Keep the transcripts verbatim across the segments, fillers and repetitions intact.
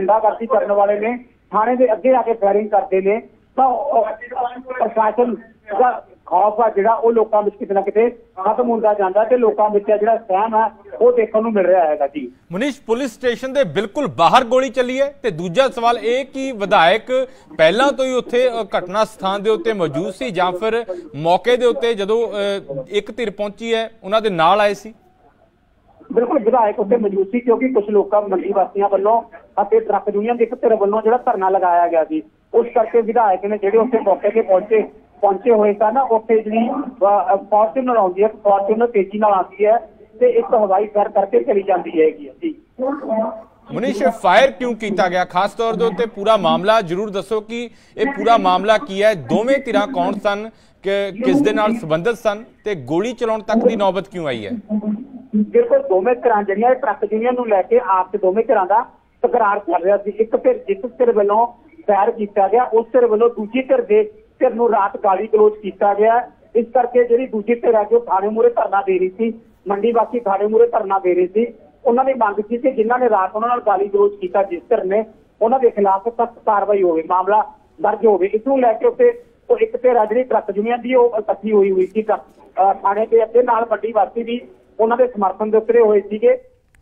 गुंडागर्दी करने वाले ने थाने के अगे आके फायरिंग करते हैं तो प्रशासन का खौफ है जिहड़ा वो लोगों में किते ना किते खत्म होंदा जांदा ते लोगों में जिहड़ा सहम है वो देखने को मिल रहा है जी। मुनीश, पुलिस स्टेशन के बिल्कुल बाहर गोली चली है ते दूजा सवाल ये कि विधायक पहला तो ही उत्थे घटना स्थान के उत्ते मौजूद सी जां फिर मौके के उत्ते जदों एक धिर पहुंची है उन्हां दे नाल आए सी? बिल्कुल विधायक उत्ते मौजूद सी क्योंकि कुछ लोगों मंडी वासियों वालों अते ट्रक यूनियन के एक धिर वालों जिहड़ा धरना लगाया गया सी उस करके विधायक ने जिहड़े उत्ते मौके ते पहुंचे पहुंचे हुए सन उत्थे जिहड़ी फॉर्च्यूनर आउंदी है फॉर्च्यूनर तेजी नाल आती है ते एक हवाई फायर करके चली जाती है जी। मुनीश, फायर क्यों किया गया खास तौर के उत्ते पूरा मामला जरूर दसो कि ये पूरा मामला की है, दोवें धिरां कौन सन, किस दे नाल संबंधित सन ते गोली चलाउण तक दी नौबत क्यों आई है? बिल्कुल दोवें धिरां जिहड़ियां ट्रक यूनियन नूं लैके आपस दोवें धिरां दा तकरार चल रहा सी। एक फिर जिस धिर वालों फायर किया गया उस धिर वालों दूजी धिर दे धिर नूं रात गाली गलोच किया गया। इस करके जिहड़ी दूजी धिर है जो थाने मूहरे धरना दे रही थी, मंडी वासी थाने मूहरे धरना दे रही थी, उन्होंने मांग की कि जिन्होंने रात उन्होंने गाली गलोच किया जिस धिर ने उन्होंने खिलाफ सख्त कार्रवाई हो, मामला दर्ज हो। इसनूं लैके उत्ते एक धिर है जिहड़ी ट्रक यूनियन की इकट्ठी हुई हुई थी थाने के अगे नाल मंडी वासी भी उन्होंने समर्थन दे उतरे हुए सीगे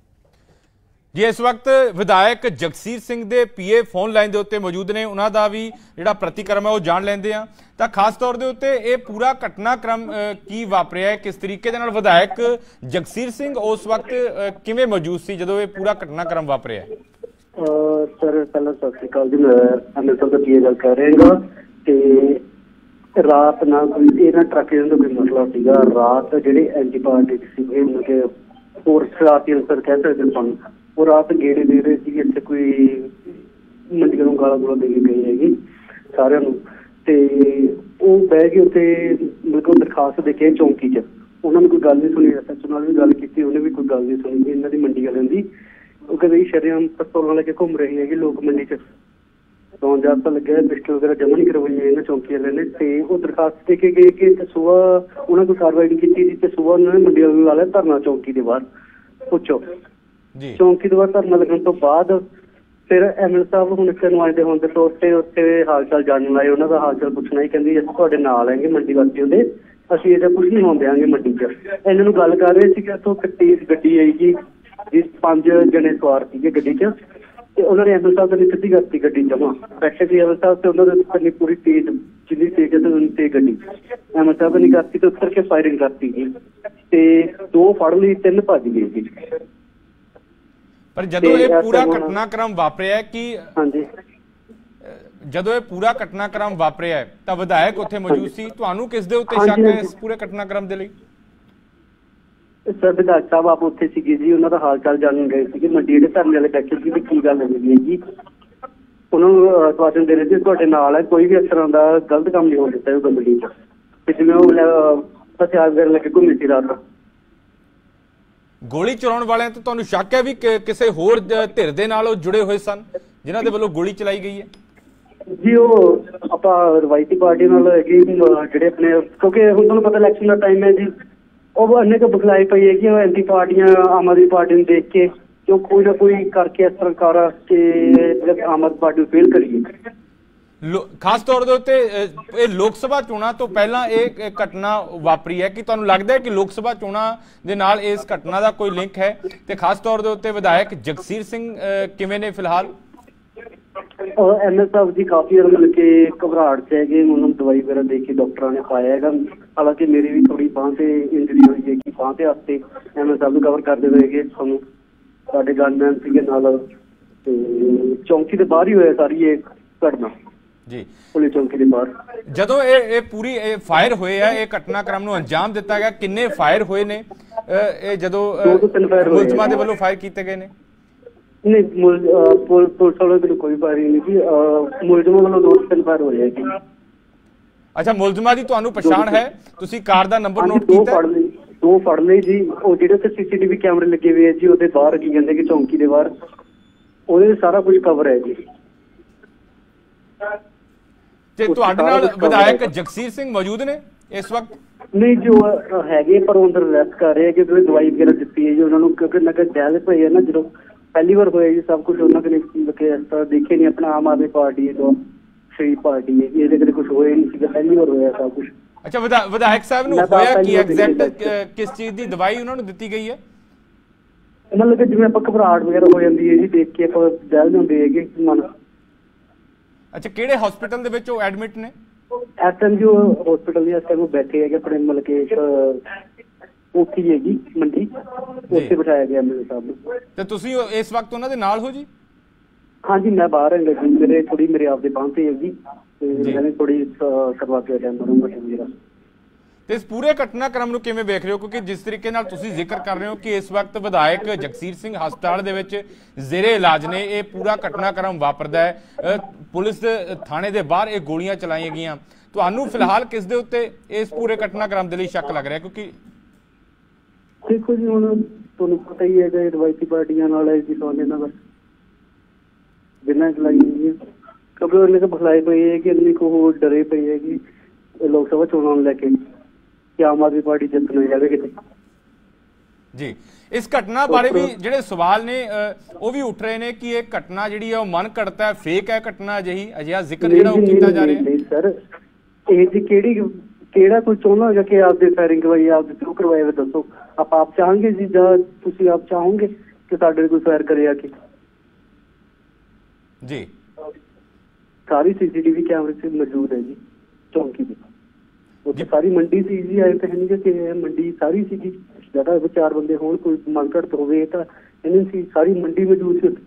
जी। इस वक्त विधायक जगसीर सिंह दे पीए फोन लाइन के उत्ते मौजूद ने, उन्हों का भी जिहड़ा प्रतिक्रम है वो जान लेंदे आ। तो खास तौर के उत्ते ये पूरा घटनाक्रम की वापरिया है, किस तरीके दे नाल विधायक जगसीर सिंह उस वक्त किवें मौजूद सी जदों ये पूरा घटनाक्रम वापरिया? सर पहला सत श्री अकाल जी, मैं अमृतसर का पीए गल कर रहा कि रात ना कोई इन्हां ट्रक यूनियन का कोई मसला सीगा। रात जिहड़े एंटी पार्टी सीगे मतलब होर शरारती अंसर कह सकते हैं वो रात गेड़े दे रहे थे इतने कोई मंडियों को गाला गुला दे के गई हैगी सारिਆਂ ਨੂੰ ਤੇ ਉਹ ਬਹਿ ਕੇ ਉੱਥੇ ਬਿਲਕੁਲ ਦਰਖਾਸਤ ਦੇ ਕੇ ਚੌਂਕੀ 'ਚ ਉਹਨਾਂ ਨੇ ਕੋਈ ਗੱਲ ਨਹੀਂ ਸੁਣੀ। ਐਸਐਚਓ ਨਾਲ ਵੀ ਗੱਲ ਕੀਤੀ, ਉਹਨੇ ਵੀ ਕੋਈ ਗੱਲ ਨਹੀਂ ਸੁਣੀ ਇਹਨਾਂ ਦੀ ਮੰਡੀ ਵਾਲਿਆਂ ਦੀ। ਉਹ ਕਹਿੰਦੇ ਸ਼ਰੇਆਮ ਪਿਸਤੌਲਾਂ ਲੈ ਕੇ ਘੁੰਮ ਰਹੇ ਹੈਗੇ ਲੋਕ ਮੰਡੀ 'ਚ, ਤੋਂ ਜਦ ਤਾਂ ਲੱਗਿਆ ਪਿਸਟਲ ਵਗੈਰਾ ਜਮ੍ਹਾਂ ਨਹੀਂ ਕਰਵਾਈ ਇਹਨਾਂ ਚੌਂਕੀ ਵਾਲਿਆਂ ਨੇ। ਤੇ ਉਹ ਦਰਖਾਸਤ ਦੇ ਕੇ ਗਏ ਕਿ ਸੁਬਾਹ ਉਹਨਾਂ ਕੋਈ ਕਾਰਵਾਈ ਨਹੀਂ ਕੀਤੀ ਤੇ ਸੁਬਾਹ ਉਹਨਾਂ ਨੇ ਮੰਡੀ ਵਾਲੇ ਲਾ ਲਿਆ ਧਰਨਾ ਚੌਂਕੀ ਦੇ ਬਾਹਰ। ਪੁੱਛੋ ਚੌਂਕੀ ਦੇ ਬਾਹਰ ਧਰਨਾ ਲੱਗਣ ਤੋਂ ਬਾਅਦ ਫਿਰ ਐਮਐਲ ਸਾਹਿਬ ਹੁਣ ਇੱਥੇ ਨੁਮਾਇੰਦੇ ਹੋਣ ਦੇ ਤੌਰ ਤੇ ਉੱਥੇ ਹਾਲ ਚਾਲ ਜਾਣਨ ਆਏ, ਉਹਨਾਂ ਦਾ ਹਾਲ ਚਾਲ ਪੁੱਛਣਾ ਹੀ। ਕਹਿੰਦੀ ਅਸੀਂ ਤੁਹਾਡੇ ਨਾਲ ਹੈਗੇ ਮੰਡੀ ਵਾਸੀ ਉਹਦੇ, ਅਸੀਂ ਇਹਦਾ ਕੁਝ ਨਹੀਂ ਹੋਣ ਦਿਆਂਗੇ ਮੰਡੀ 'ਚ। ਇਹਨਾਂ ਨੂੰ ਗੱਲ ਕਰ ਰਹੇ ਸੀ ਕਿ ਇੱਥੋਂ ਤੇਜ਼ ਗੱਡੀ ਆਏਗੀ ਜਿਸ ਪੰਜ ਜਣੇ ਸਵਾਰ ਸੀਗੇ ਗੱਡੀ 'ਚ ਤੇ ਉਹਨਾਂ ਨੇ ਐਮਐਲ ਸਾਹਿਬ ਨੇ ਸਿੱਧੀ ਕਰਤੀ ਗੱਡੀ ਜਮਾ ਬੈਠੇ ਸੀ ਐਮਐਲ ਸਾਹਿਬ ਤੇ ਉਹਨਾਂ ਦੇ ਉੱਤੇ ਪੂਰੀ ਤੇਜ਼ ਜਿੰਨੀ ਤੇਜ਼ ਹੈ ਤੇ ਤੇਜ਼ ਗੱਡੀ ਐਮਐਲ ਸਾਹਿਬ ਨੇ ਕਰਤੀ ਤੇ ਉੱਤਰ ਕੇ ਫਾਇਰਿੰਗ ਕਰਤੀ ਜੀ ਤੇ ਦੋ ਫੜ ਲਈ, ਤਿੰਨ ਭੱਜ ਗਏ ਜੀ। पर जदों ये पूरा घटनाक्रम वापरिया है कि जदों ये पूरा घटनाक्रम वापरिया है तो विधायक उत्थे मौजूद सी, तुहानू किस दे उत्ते शक है इस पूरे घटनाक्रम दे लई? सर विधायक साहब आप उत्थे सीगे जी, उन्हां दा हाल चाल जानन गए सीगे मंडी दे धरने वाले बैठे सी की गल होई है जी। उन्हां नूं आश्वासन दे रहे सी तुहाडे नाल है, कोई भी इस तरह दा गलत काम नहीं होण दित्ता मंडी 'ਚ। ते जिवें ओह हथियार वगैरह लगे घूमे सी रात। गोली चलाउण वालिਆਂ तो तुहानू शक है भी किसी होर धिर दे नाल जुड़े हुए सन जिन्हां दे वल्लों गोली चलाई गई है जी? ਉਹ ਆਪਾਂ ਰਵਾਇਤੀ ਪਾਰਟੀ ਨਾਲ ਹੈਗੀ ਜਿਹੜੇ ਆਪਣੇ, ਕਿਉਂਕਿ ਹੁਣ ਤੁਹਾਨੂੰ ਪਤਾ ਇਲੈਕਸ਼ਨ ਦਾ ਟਾਈਮ ਹੈ ਜੀ, ਉਹ ਅੰਨੇ ਤੋਂ ਬਖਲਾਈ ਪਈ ਹੈਗੀ ਉਹ ਐਂਟੀ ਪਾਰਟੀਆਂ ਆਮ ਆਦਮੀ ਪਾਰਟੀ ਨੂੰ ਦੇਖ ਕੇ ਕਿ ਉਹ ਕੋਈ ਨਾ ਕੋਈ ਕਰਕੇ ਇਸ ਤਰ੍ਹਾਂ ਕਰ ਕੇ ਆਮ ਆਦਮੀ ਪਾਰਟੀ ਨੂੰ ਫੇਲ ਕਰੀਏ। खास तौर के लोक सभा चोणां तो पहला एक घटना वापरी है कि तुहानू लगदा है कि लोक सभा चोणां दे नाल इस घटना का कोई लिंक है? ते खास तौर के उत्ते विधायक जगसीर सिंह किवें ने फिलहाल? एम एल साहब जी काफी मतलब कि घबराहट से है, उन्होंने दवाई वगैरह दे के डॉक्टर ने पाया है। हालांकि मेरी भी थोड़ी बांह से इंजरी हुई है कि बांह के हफ्ते एम एल साहब कवर करते हुए सानू साडे गनमैन सीगे नाल चौंकी के बाहर ही होया सारी ये घटना जी पुलिस चौंकी के बाहर। जदों ये पूरी फायर होए है ये घटनाक्रम नूं अंजाम दिता गया, किन्ने फायर होए ने जदों मुलजमां दे वल्लों फायर कीते गए ने? नहीं पुलिस वालों की कोई फायरिंग नहीं थी, मुलजमां वालों दो तीन फायर होए है जी। अच्छा, मुलजमां दी तुहानू पछाण है? तुसीं कार दा नंबर नोट कीता? दो फड़ लए दो फड़ लए जी। ਉਹ ਜਿਹੜੇ ਤੇ ਸੀਸੀਟੀਵੀ ਕੈਮਰੇ ਲੱਗੇ ਹੋਏ ਜੀ ਉਹਦੇ ਬਾਹਰ ਕੀ ਕਹਿੰਦੇ ਕਿ ਚੌਂਕੀ ਦੇ ਬਾਹਰ ਉਹਦੇ ਸਾਰਾ ਕੁਝ ਕਵਰ ਹੈ ਜੀ। ਤੇ ਤੁਹਾਡੇ ਨਾਲ ਵਿਧਾਇਕ ਜਗਸੀਰ ਸਿੰਘ ਮੌਜੂਦ ਨੇ ਇਸ ਵਕਤ? ਨਹੀਂ ਜੋ ਹੈਗੇ ਪਰ ਉਹ ਅੰਦਰ ਰੈਸਟ ਕਰ ਰਹੇ ਕਿ ਦਵਾਈ ਵਗੈਰਾ ਦਿੱਤੀ ਹੈ ਜੀ ਉਹਨਾਂ ਨੂੰ, ਕਿਉਂਕਿ ਨਗਰ ਜੈਲ ਪਈ ਹੈ ਨਾ ਜਦੋਂ ਪਹਿਲੀ ਵਾਰ ਹੋਇਆ ਜੀ ਸਭ ਕੁਝ ਉਹਨਾਂ ਕਨੇ ਕਿ ਇਸ ਤਰ੍ਹਾਂ ਦੇਖੇ ਨਹੀਂ ਆਪਣਾ ਆਮ ਆਦਮੀ ਪਾਰਟੀ ਹੈ ਜੋ ਸ਼ਰੀਫ ਪਾਰਟੀ ਹੈ ਜੀ, ਇਹਦੇ ਕਦੇ ਕੁਝ ਹੋਇਆ ਨਹੀਂ ਸੀਗਾ, ਪਹਿਲੀ ਵਾਰ ਹੋਇਆ ਸਭ ਕੁਝ। ਅੱਛਾ, ਵਿਧਾਇਕ ਸਾਹਿਬ ਨੂੰ ਹੋਇਆ ਕੀ ਐਗਜ਼ੈਕਟ ਕਿਸ ਚੀਜ਼ ਦੀ ਦਵਾਈ ਉਹਨਾਂ ਨੂੰ ਦਿੱਤੀ ਗਈ ਹੈ? ਮਤਲਬ ਕਿ ਜਿਵੇਂ ਆਪਾਂ ਘਬਰਾਹਟ ਵਗੈਰਾ ਹੋ ਜਾਂਦੀ ਹੈ ਜੀ ਦੇਖ ਕੇ ਆਪਾਂ ਜਲ ਜਾਂਦੇ ਹੈਗੇ ਮਨ। ਅੱਛਾ, ਕਿਹੜੇ ਹਸਪੀਟਲ ਦੇ ਵਿੱਚ ਉਹ ਐਡਮਿਟ ਨੇ? ਐਸਐਮਯੂ ਹਸਪੀਟਲ ਦੇ ਇਸ ਟਾਈਮ ਬੈਠੇ ਹੈਗੇ ਆਪਣੇ ਮਤਲਬ ਕਿ ਉੱਥੇ ਹੈਗੀ ਮੰਡੀ, ਉੱਥੇ ਬਿਠਾਇਆ ਗਿਆ ਮੇਰੇ ਸਾਹਿਬ ਨੂੰ। ਤੇ ਤੁਸੀਂ ਇਸ ਵਕਤ ਉਹਨਾਂ ਦੇ ਨਾਲ ਹੋ ਜੀ? ਹਾਂਜੀ, ਮੈਂ ਬਾਹਰ ਹਾਂ ਜੀ, ਮੇਰੇ ਥੋੜੀ ਮੇਰੇ ਆਪ ਦੇ ਬਾਂਹ ਤੇ ਹੈ ਜੀ, ਤੇ ਮੈਂ ਥੋੜੀ ਕਰਵਾ ਕੇ ਆਇਆ ਮੇਰਾ। ਤੇ ਇਸ ਪੂਰੇ ਘਟਨਾਕ੍ਰਮ ਨੂੰ ਕਿਵੇਂ ਵੇਖ ਰਹੇ ਹੋ? ਕਿਉਂਕਿ ਜਿਸ ਤਰੀਕੇ ਨਾਲ ਤੁਸੀਂ ਜ਼ਿਕਰ ਕਰ ਰਹੇ ਹੋ ਕਿ ਇਸ ਵਕਤ ਵਿਧਾਇਕ ਜਗਸੀਰ ਸਿੰਘ ਹਸਪਤਾਲ ਦੇ ਵਿੱਚ ਜ਼ੇਰੇ ਇਲਾਜ ਨੇ, ਇਹ ਪੂਰਾ ਘਟਨਾਕ੍ਰਮ ਵਾਪਰਦਾ ਹੈ, ਪੁਲਿਸ ਥਾਣੇ ਦੇ ਬਾਹਰ ਇਹ ਗੋਲੀਆਂ ਚਲਾਈਆਂ ਗਈਆਂ, ਤੁਹਾਨੂੰ ਫਿਲਹਾਲ ਕਿਸ ਦੇ ਉੱਤੇ ਇਸ ਪੂਰੇ ਘਟਨਾਕ੍ਰਮ ਦੇ ਲਈ ਸ਼ੱਕ ਲੱਗ ਰਿਹਾ? ਕਿਉਂਕਿ ਦੇਖੋ ਜੀ ਹੁਣ ਤੁਹਾਨੂੰ ਪਤਾ ਹੀ ਹੈ ਕਿ ਰਵਾਇਤੀ ਪਾਰਟੀਆਂ ਨਾਲ ਇਸ ਦੀ ਸੌਣ ਇਹਨਾਂ ਦਾ ਬਿਨਾਂ ਚਲਾਈ ਹੋਈ ਹੈ, ਕਿਉਂਕਿ ਉਹਨੇ ਤਾਂ ਫਸਲਾਈ ਪਈ ਹੈ ਕਿ ਇੰਨੀ ਕੁ ਡਰੇ ਪਈ ਹੈ ਕਿ ਲੋਕ ਸਭਾ ਚੋਣਾਂ ਨੂੰ ਲੈ ਕੇ ਕਿ ਆਮ ਆਦਮੀ ਪਾਰਟੀ ਜਿੱਤ ਨਹੀਂ ਜਾਵੇ ਕਿਤੇ ਜੀ। ਇਸ ਘਟਨਾ ਬਾਰੇ ਵੀ ਜਿਹੜੇ ਸਵਾਲ ਨੇ ਉਹ ਵੀ ਉੱਠ ਰਹੇ ਨੇ ਕਿ ਇਹ ਘਟਨਾ ਜਿਹੜੀ ਹੈ ਉਹ ਮਨ ਘੜਤਾ ਹੈ, ਫੇਕ ਹੈ ਘਟਨਾ ਅਜਿਹੀ, ਅਜਿਹਾ ਜ਼ਿਕਰ ਜਿਹੜਾ ਉਹ ਕੀਤਾ ਜਾ ਰਿਹਾ ਹੈ। ਸਰ ਇਹ ਜੀ ਕਿਹੜੀ ਕਿਹੜਾ ਕੋਈ ਚਾਹੁੰਦਾ ਹੈਗਾ ਕਿ ਆਪਦੇ ਫਾਇਰਿੰਗ ਕਰਵਾਈ, ਆਪਦੇ ਥਰੂ ਕਰਵਾਏ ਹੋਏ ਦੱਸੋ? ਆਪਾਂ ਆਪ ਚਾਹਾਂਗੇ ਜੀ ਜਾਂ ਤੁਸੀਂ ਆਪ ਚਾਹੋਗੇ ਕਿ ਸਾਡੇ ਕੋਈ ਫਾਇਰ ਕਰੇ ਆ ਕੇ? ਜੀ, ਸਾਰੀ ਸੀਸੀਟੀਵੀ ਕੈਮਰੇ से ਮੌਜੂਦ ਹੈ ਜੀ ਚੌਂਕੀ ਦੀ, ਉੱਥੇ ਸਾਰੀ ਮੰਡੀ ਸੀ ਜੀ, ਆਏ ਤਾਂ ਨਹੀਂ ਕਿ ਮੰਡੀ ਸਾਰੀ ਸੀਗੀ, ਜ਼ਿਆਦਾ ਚਾਰ ਬੰਦੇ ਹੋਣ ਕੋਈ ਮੰਗੜ ਹੋਵੇ ਤਾਂ ਇਹਨਾਂ ਸੀ, ਸਾਰੀ ਮੰਡੀ ਮੌਜੂਦ ਸੀ